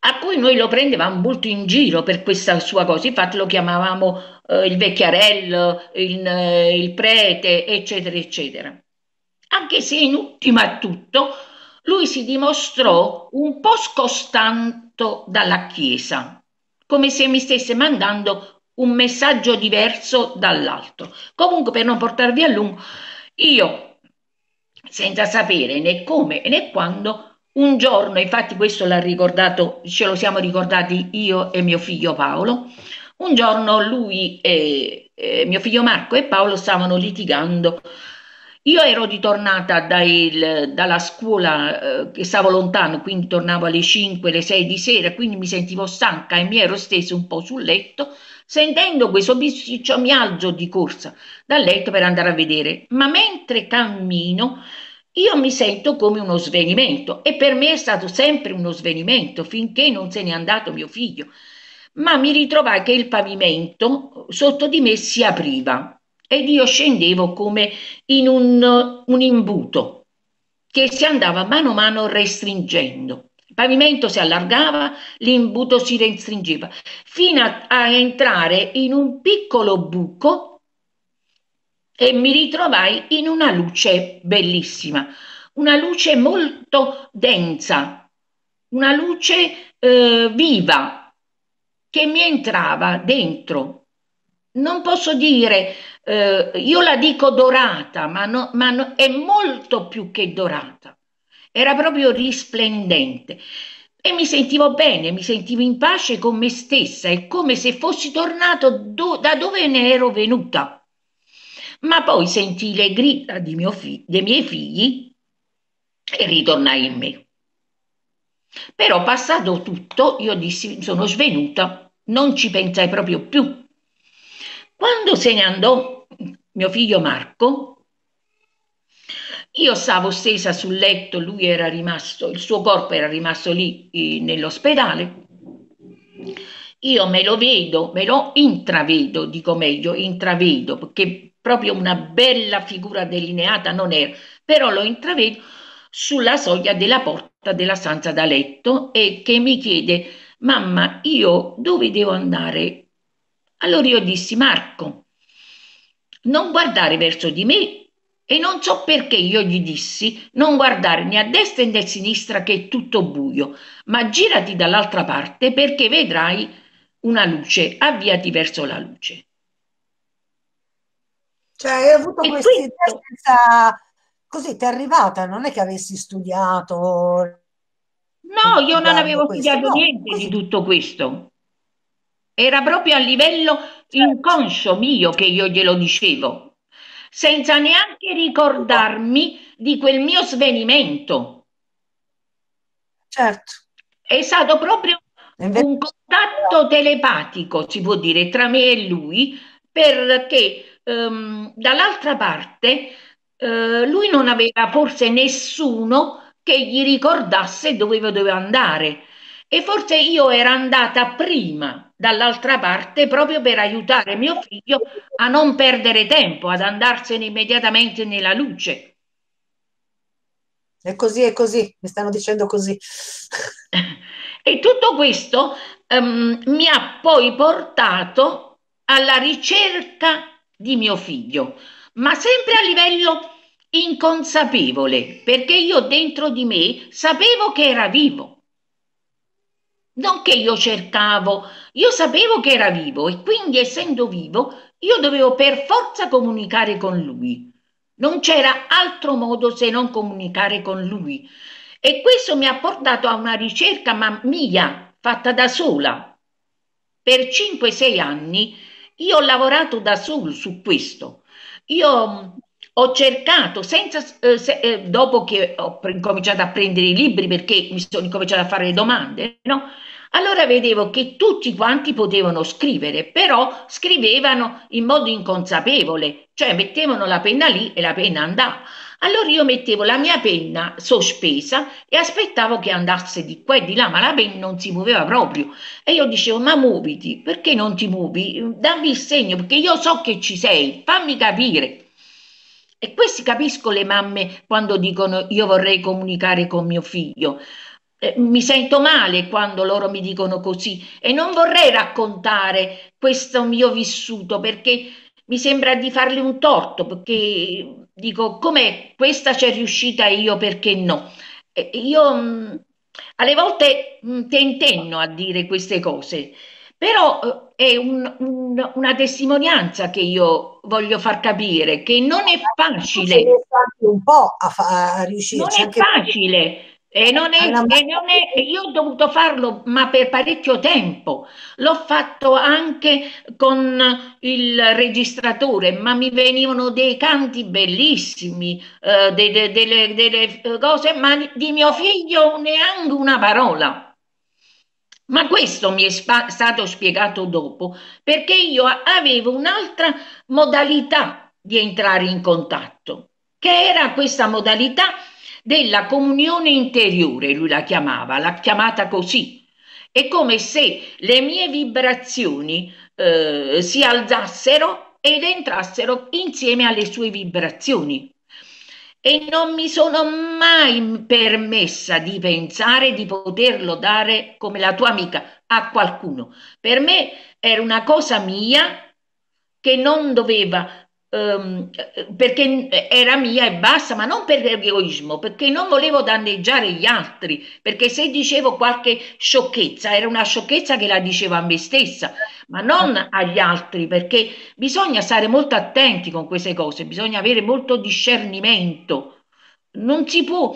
a cui noi lo prendevamo molto in giro per questa sua cosa, infatti lo chiamavamo il vecchiarello, il prete, eccetera, eccetera. Anche se in ultimo a tutto lui si dimostrò un po' scostanto dalla Chiesa, come se mi stesse mandando un messaggio diverso dall'altro. Comunque, per non portarvi a lungo, io, senza sapere né come né quando, un giorno, infatti questo l'ha ricordato, ce lo siamo ricordati io e mio figlio Paolo, un giorno lui e mio figlio Marco e Paolo stavano litigando. Io ero ritornata dalla scuola, che stavo lontano, quindi tornavo alle 5, alle 6 di sera, quindi mi sentivo stanca e mi ero stesa un po' sul letto. Sentendo questo bisticcio mi alzo di corsa dal letto per andare a vedere, ma mentre cammino io mi sento come uno svenimento e per me è stato sempre uno svenimento finché non se n'è andato mio figlio, ma mi ritrovai che il pavimento sotto di me si apriva ed io scendevo come in un imbuto che si andava mano a mano restringendo. Il pavimento si allargava, l'imbuto si restringeva, fino a entrare in un piccolo buco e mi ritrovai in una luce bellissima, una luce molto densa, una luce viva che mi entrava dentro. Non posso dire, io la dico dorata, è molto più che dorata. Era proprio risplendente e mi sentivo bene, mi sentivo in pace con me stessa, è come se fossi tornato da dove ne ero venuta. Ma poi sentii le grida dei miei figli e ritornai in me. Però passato tutto, io dissi, sono svenuta, non ci pensai proprio più. Quando se ne andò mio figlio Marco, io stavo stesa sul letto, lui era rimasto, il suo corpo era rimasto lì nell'ospedale. Io me lo intravedo, dico meglio, intravedo, perché proprio una bella figura delineata non era, però lo intravedo sulla soglia della porta della stanza da letto e che mi chiede, mamma, io dove devo andare? Allora io dissi, Marco, non guardare verso di me e non so perché io gli dissi non guardare né a destra né a sinistra che è tutto buio, ma girati dall'altra parte perché vedrai una luce, avviati verso la luce. Cioè, hai avuto E questa idea questo, senza... Così ti è arrivata, non è che avessi studiato no, io non riguardo avevo questo, studiato no, niente di così. tutto questo. Era proprio a livello Certo, inconscio mio che io glielo dicevo, senza neanche ricordarmi di quel mio svenimento. certo. È stato proprio E invece... un contatto telepatico, si può dire, tra me e lui, perché dall'altra parte lui non aveva forse nessuno che gli ricordasse dove doveva andare. E forse io ero andata prima dall'altra parte proprio per aiutare mio figlio a non perdere tempo, ad andarsene immediatamente nella luce. è così, mi stanno dicendo così. E tutto questo mi ha poi portato alla ricerca di mio figlio, ma sempre a livello inconsapevole, perché io dentro di me sapevo che era vivo. Non che io cercavo, io sapevo che era vivo e quindi essendo vivo io dovevo per forza comunicare con lui. Non c'era altro modo se non comunicare con lui. E questo mi ha portato a una ricerca ma mia, fatta da sola. Per 5-6 anni io ho lavorato da solo su questo. Io ho cercato, dopo che ho cominciato a prendere i libri perché mi sono incominciato a fare le domande, no? Allora vedevo che tutti quanti potevano scrivere, però scrivevano in modo inconsapevole, cioè mettevano la penna lì e la penna andava. Allora io mettevo la mia penna sospesa e aspettavo che andasse di qua e di là, ma la penna non si muoveva proprio. E io dicevo, ma muoviti, perché non ti muovi? Dammi il segno, perché io so che ci sei, fammi capire. E questi capisco le mamme quando dicono io vorrei comunicare con mio figlio. mi sento male quando loro mi dicono così e non vorrei raccontare questo mio vissuto perché mi sembra di fargli un torto, perché dico, com'è questa c'è riuscita e io perché no? Io alle volte tentenno a dire queste cose, però è una testimonianza che io voglio far capire, che non è Tu ci hai facile. messo anche un po' a Non riuscirci, è anche facile alla io ho dovuto farlo, ma per parecchio tempo. L'ho fatto anche con il registratore, ma mi venivano dei canti bellissimi, delle cose, ma di mio figlio neanche una parola. Ma questo mi è stato spiegato dopo, perché io avevo un'altra modalità di entrare in contatto, che era questa modalità della comunione interiore, lui l'ha chiamata così. È come se le mie vibrazioni si alzassero ed entrassero insieme alle sue vibrazioni. E non mi sono mai permessa di pensare di poterlo dare come la tua amica a qualcuno. Per me era una cosa mia che non doveva, perché era mia e basta, ma non per egoismo, perché non volevo danneggiare gli altri, perché se dicevo qualche sciocchezza, era una sciocchezza che la dicevo a me stessa, ma non agli altri, perché bisogna stare molto attenti con queste cose, bisogna avere molto discernimento. Non si può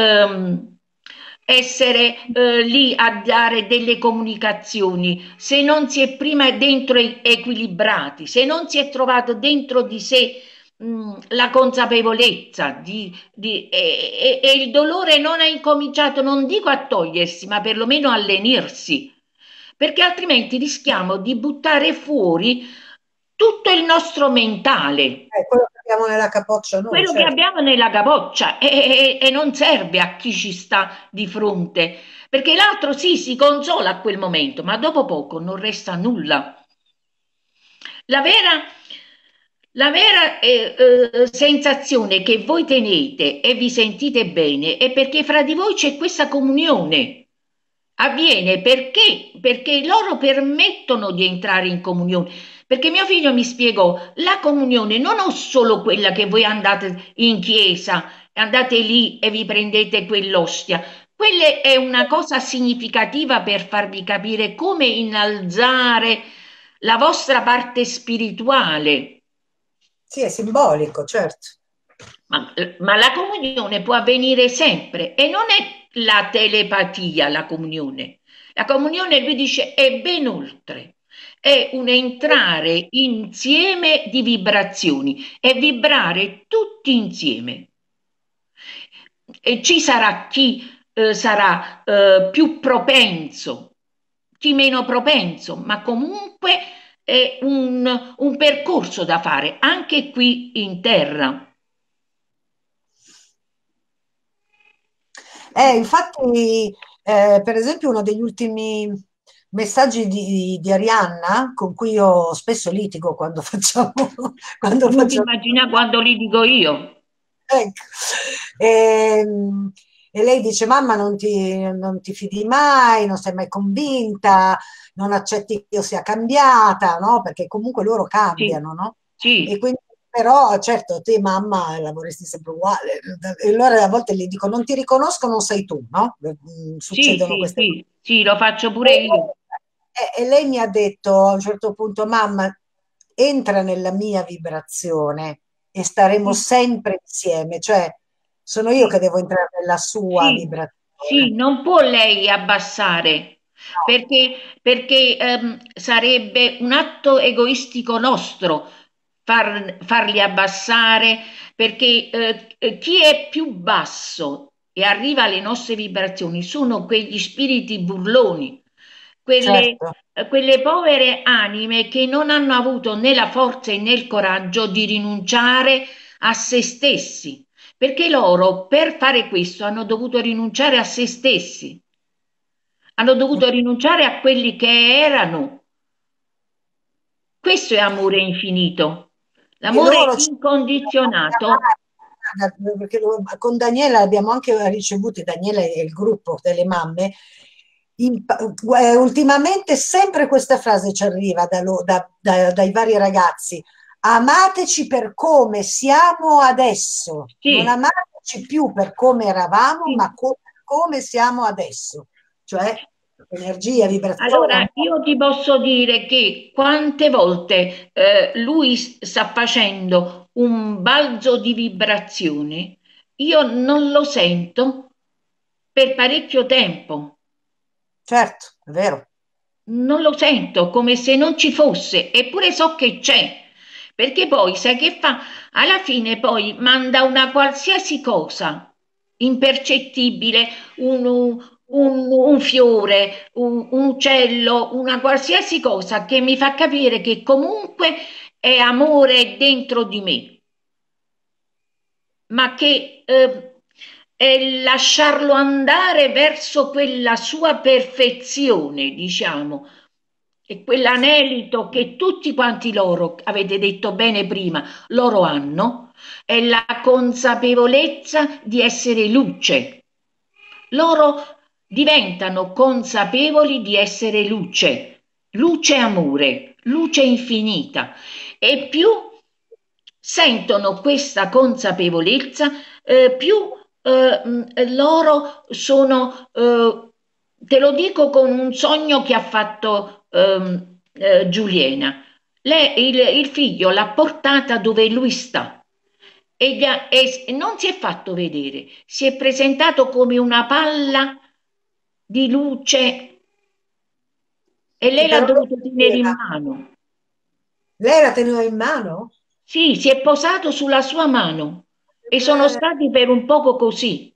essere lì a dare delle comunicazioni se non si è prima dentro equilibrati, se non si è trovato dentro di sé la consapevolezza e il dolore non ha incominciato, non dico a togliersi, ma perlomeno a lenirsi, perché altrimenti rischiamo di buttare fuori tutto il nostro mentale, quello che abbiamo nella capoccia noi, quello che certo. abbiamo nella capoccia e non serve a chi ci sta di fronte, perché l'altro sì, si consola a quel momento, ma dopo poco non resta nulla. La vera, la vera sensazione che voi tenete e vi sentite bene è perché fra di voi c'è questa comunione. Avviene perché? Perché loro permettono di entrare in comunione. Perché mio figlio mi spiegò, la comunione non è solo quella che voi andate in chiesa, andate lì e vi prendete quell'ostia. Quella è una cosa significativa per farvi capire come innalzare la vostra parte spirituale. Sì, è simbolico, certo. Ma la comunione può avvenire sempre e non è la telepatia la comunione. La comunione, lui dice, è ben oltre. È un entrare insieme di vibrazioni e vibrare tutti insieme. E ci sarà chi sarà più propenso, chi meno propenso, ma comunque è un percorso da fare anche qui in terra. Infatti, per esempio, uno degli ultimi messaggi di Arianna, con cui io spesso litigo quando facciamo, quando Non ti facciamo immagina quando li dico io. ecco. E lei dice: Mamma, non ti fidi mai, non sei mai convinta, non accetti che io sia cambiata, no? Perché comunque loro Sì, cambiano, no? E sì, quindi, però, certo, te, mamma, lavoresti sempre uguale. E allora a volte gli dico: Non ti riconosco, non sei tu, no? sì, Succedono sì, queste cose. sì, sì, lo faccio E pure io. e lei mi ha detto a un certo punto: Mamma, entra nella mia vibrazione e staremo Sì, sempre insieme, cioè sono io sì, che devo entrare nella sua sì, sì, vibrazione. non può lei abbassare perché sarebbe un atto egoistico nostro farli abbassare perché chi è più basso e arriva alle nostre vibrazioni sono quegli spiriti burloni, quelle, Certo. quelle povere anime che non hanno avuto né la forza né il coraggio di rinunciare a se stessi perché loro per fare questo hanno dovuto rinunciare a se stessi, hanno dovuto rinunciare a quelli che erano. Questo è amore infinito, E l'amore loro ci vogliono incondizionato. guarda, perché con Daniele abbiamo anche ricevuto, Daniele e il gruppo delle mamme, ultimamente sempre questa frase ci arriva dai vari ragazzi: amateci per come siamo adesso, non Sì, amateci più per come eravamo, sì. ma come siamo adesso, cioè energia, vibrazione, Allora, amore. io ti posso dire che quante volte lui sta facendo un balzo di vibrazioni, io non lo sento per parecchio tempo. Certo, è vero. Non lo sento come se non ci fosse, eppure so che c'è. Perché poi, sai che fa? Alla fine poi manda una qualsiasi cosa impercettibile, un fiore, un uccello, una qualsiasi cosa che mi fa capire che comunque è amore dentro di me, ma che è lasciarlo andare verso quella sua perfezione, diciamo, e quell'anelito che tutti quanti loro, avete detto bene prima, loro hanno, è la consapevolezza di essere luce. Loro diventano consapevoli di essere luce, luce amore, luce infinita, e più sentono questa consapevolezza, più loro sono, te lo dico con un sogno che ha fatto Giuliana. Il figlio l'ha portata dove lui sta e non si è fatto vedere, si è presentato come una palla di luce e Che lei l'ha però dovuto tenere in mano. lei la teneva in mano? Sì, si è posato sulla sua mano e sono Eh, stati per un poco così.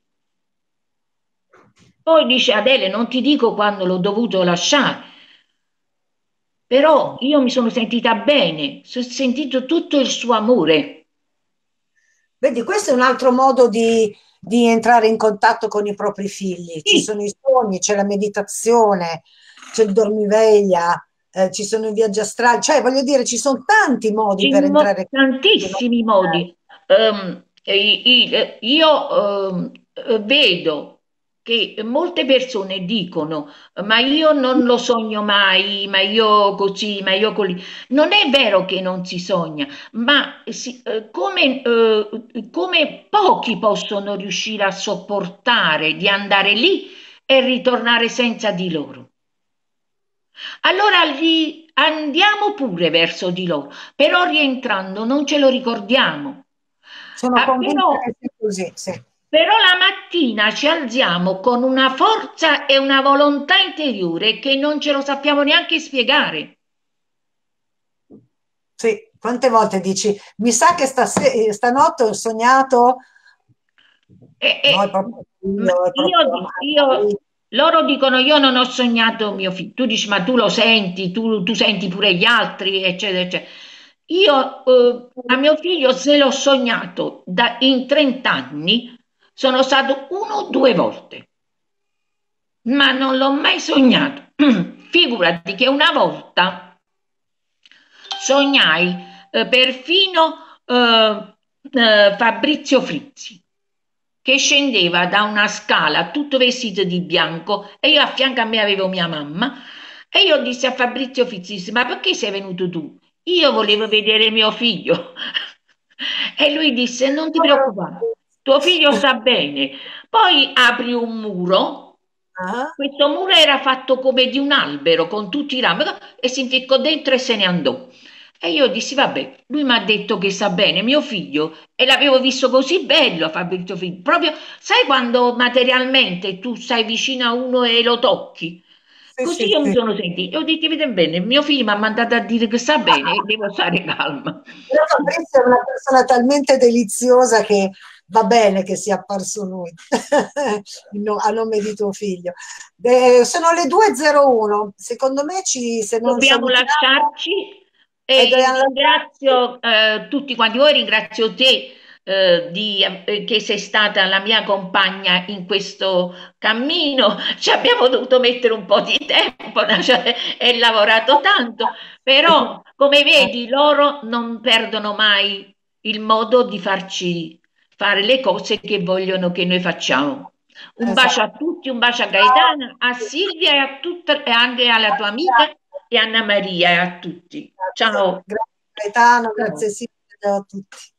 Poi dice Adele, non ti dico quando l'ho dovuto lasciare, però io mi sono sentita bene, ho sentito tutto il suo amore. Vedi, questo è un altro modo di entrare in contatto con i propri figli. Ci Sì, sono i sogni, c'è la meditazione, c'è il dormiveglia, ci sono i viaggi astrali, cioè voglio dire, ci sono tanti modi per entrare in tantissimi modi. Io vedo che molte persone dicono: ma io non lo sogno mai, ma io così, ma io così. Non è vero che non si sogna, ma come pochi possono riuscire a sopportare di andare lì e ritornare senza di loro. Allora lì andiamo pure verso di loro, però rientrando non ce lo ricordiamo. Sono Ah, convinta che sia così, sì. però la mattina ci alziamo con una forza e una volontà interiore che non ce lo sappiamo neanche spiegare. Sì, quante volte dici, mi sa che stanotte ho sognato, E, no, è e- proprio ma io, è proprio loro dicono io non ho sognato mio figlio, tu dici ma tu lo senti, tu senti pure gli altri, eccetera, eccetera. Io a mio figlio se l'ho sognato in 30 anni, sono stato 1 o 2 volte, ma non l'ho mai sognato. Figurati che una volta sognai perfino Fabrizio Frizzi che scendeva da una scala tutto vestito di bianco e io a fianco a me avevo mia mamma e io dissi a Fabrizio Frizzi, ma perché sei venuto tu? Io volevo vedere mio figlio. E lui disse, non ti preoccupare, tuo figlio sta bene. Poi apri un muro, Ah, questo muro era fatto come di un albero con tutti i rami e si impiccò dentro e se ne andò. E io dissi, vabbè, lui mi ha detto che sta bene, mio figlio, e l'avevo visto così bello a Fabrizio Figlio, proprio, sai quando materialmente tu stai vicino a uno e lo tocchi? sì, Così sì, io mi sì. sono sentita, ho detto, vedete bene, mio figlio mi ha mandato a dire che sta bene e devo stare calma. Però Fabrizio è una persona talmente deliziosa che va bene che sia apparso lui a nome di tuo figlio. Sono le 2:01, secondo me se non Dobbiamo salutiamo lasciarci e e dobbiamo lasciarci. ringrazio tutti quanti voi, ringrazio te che sei stata la mia compagna in questo cammino. Ci abbiamo dovuto mettere un po' di tempo cioè, e lavorato tanto, però come vedi loro non perdono mai il modo di farci fare le cose che vogliono che noi facciamo. Un Esatto. bacio a tutti, un bacio a Gaetana, a Silvia e a tutte, e anche alla tua amica e Anna Maria e a tutti. Ciao. Grazie Gaetano, grazie Silvia a tutti.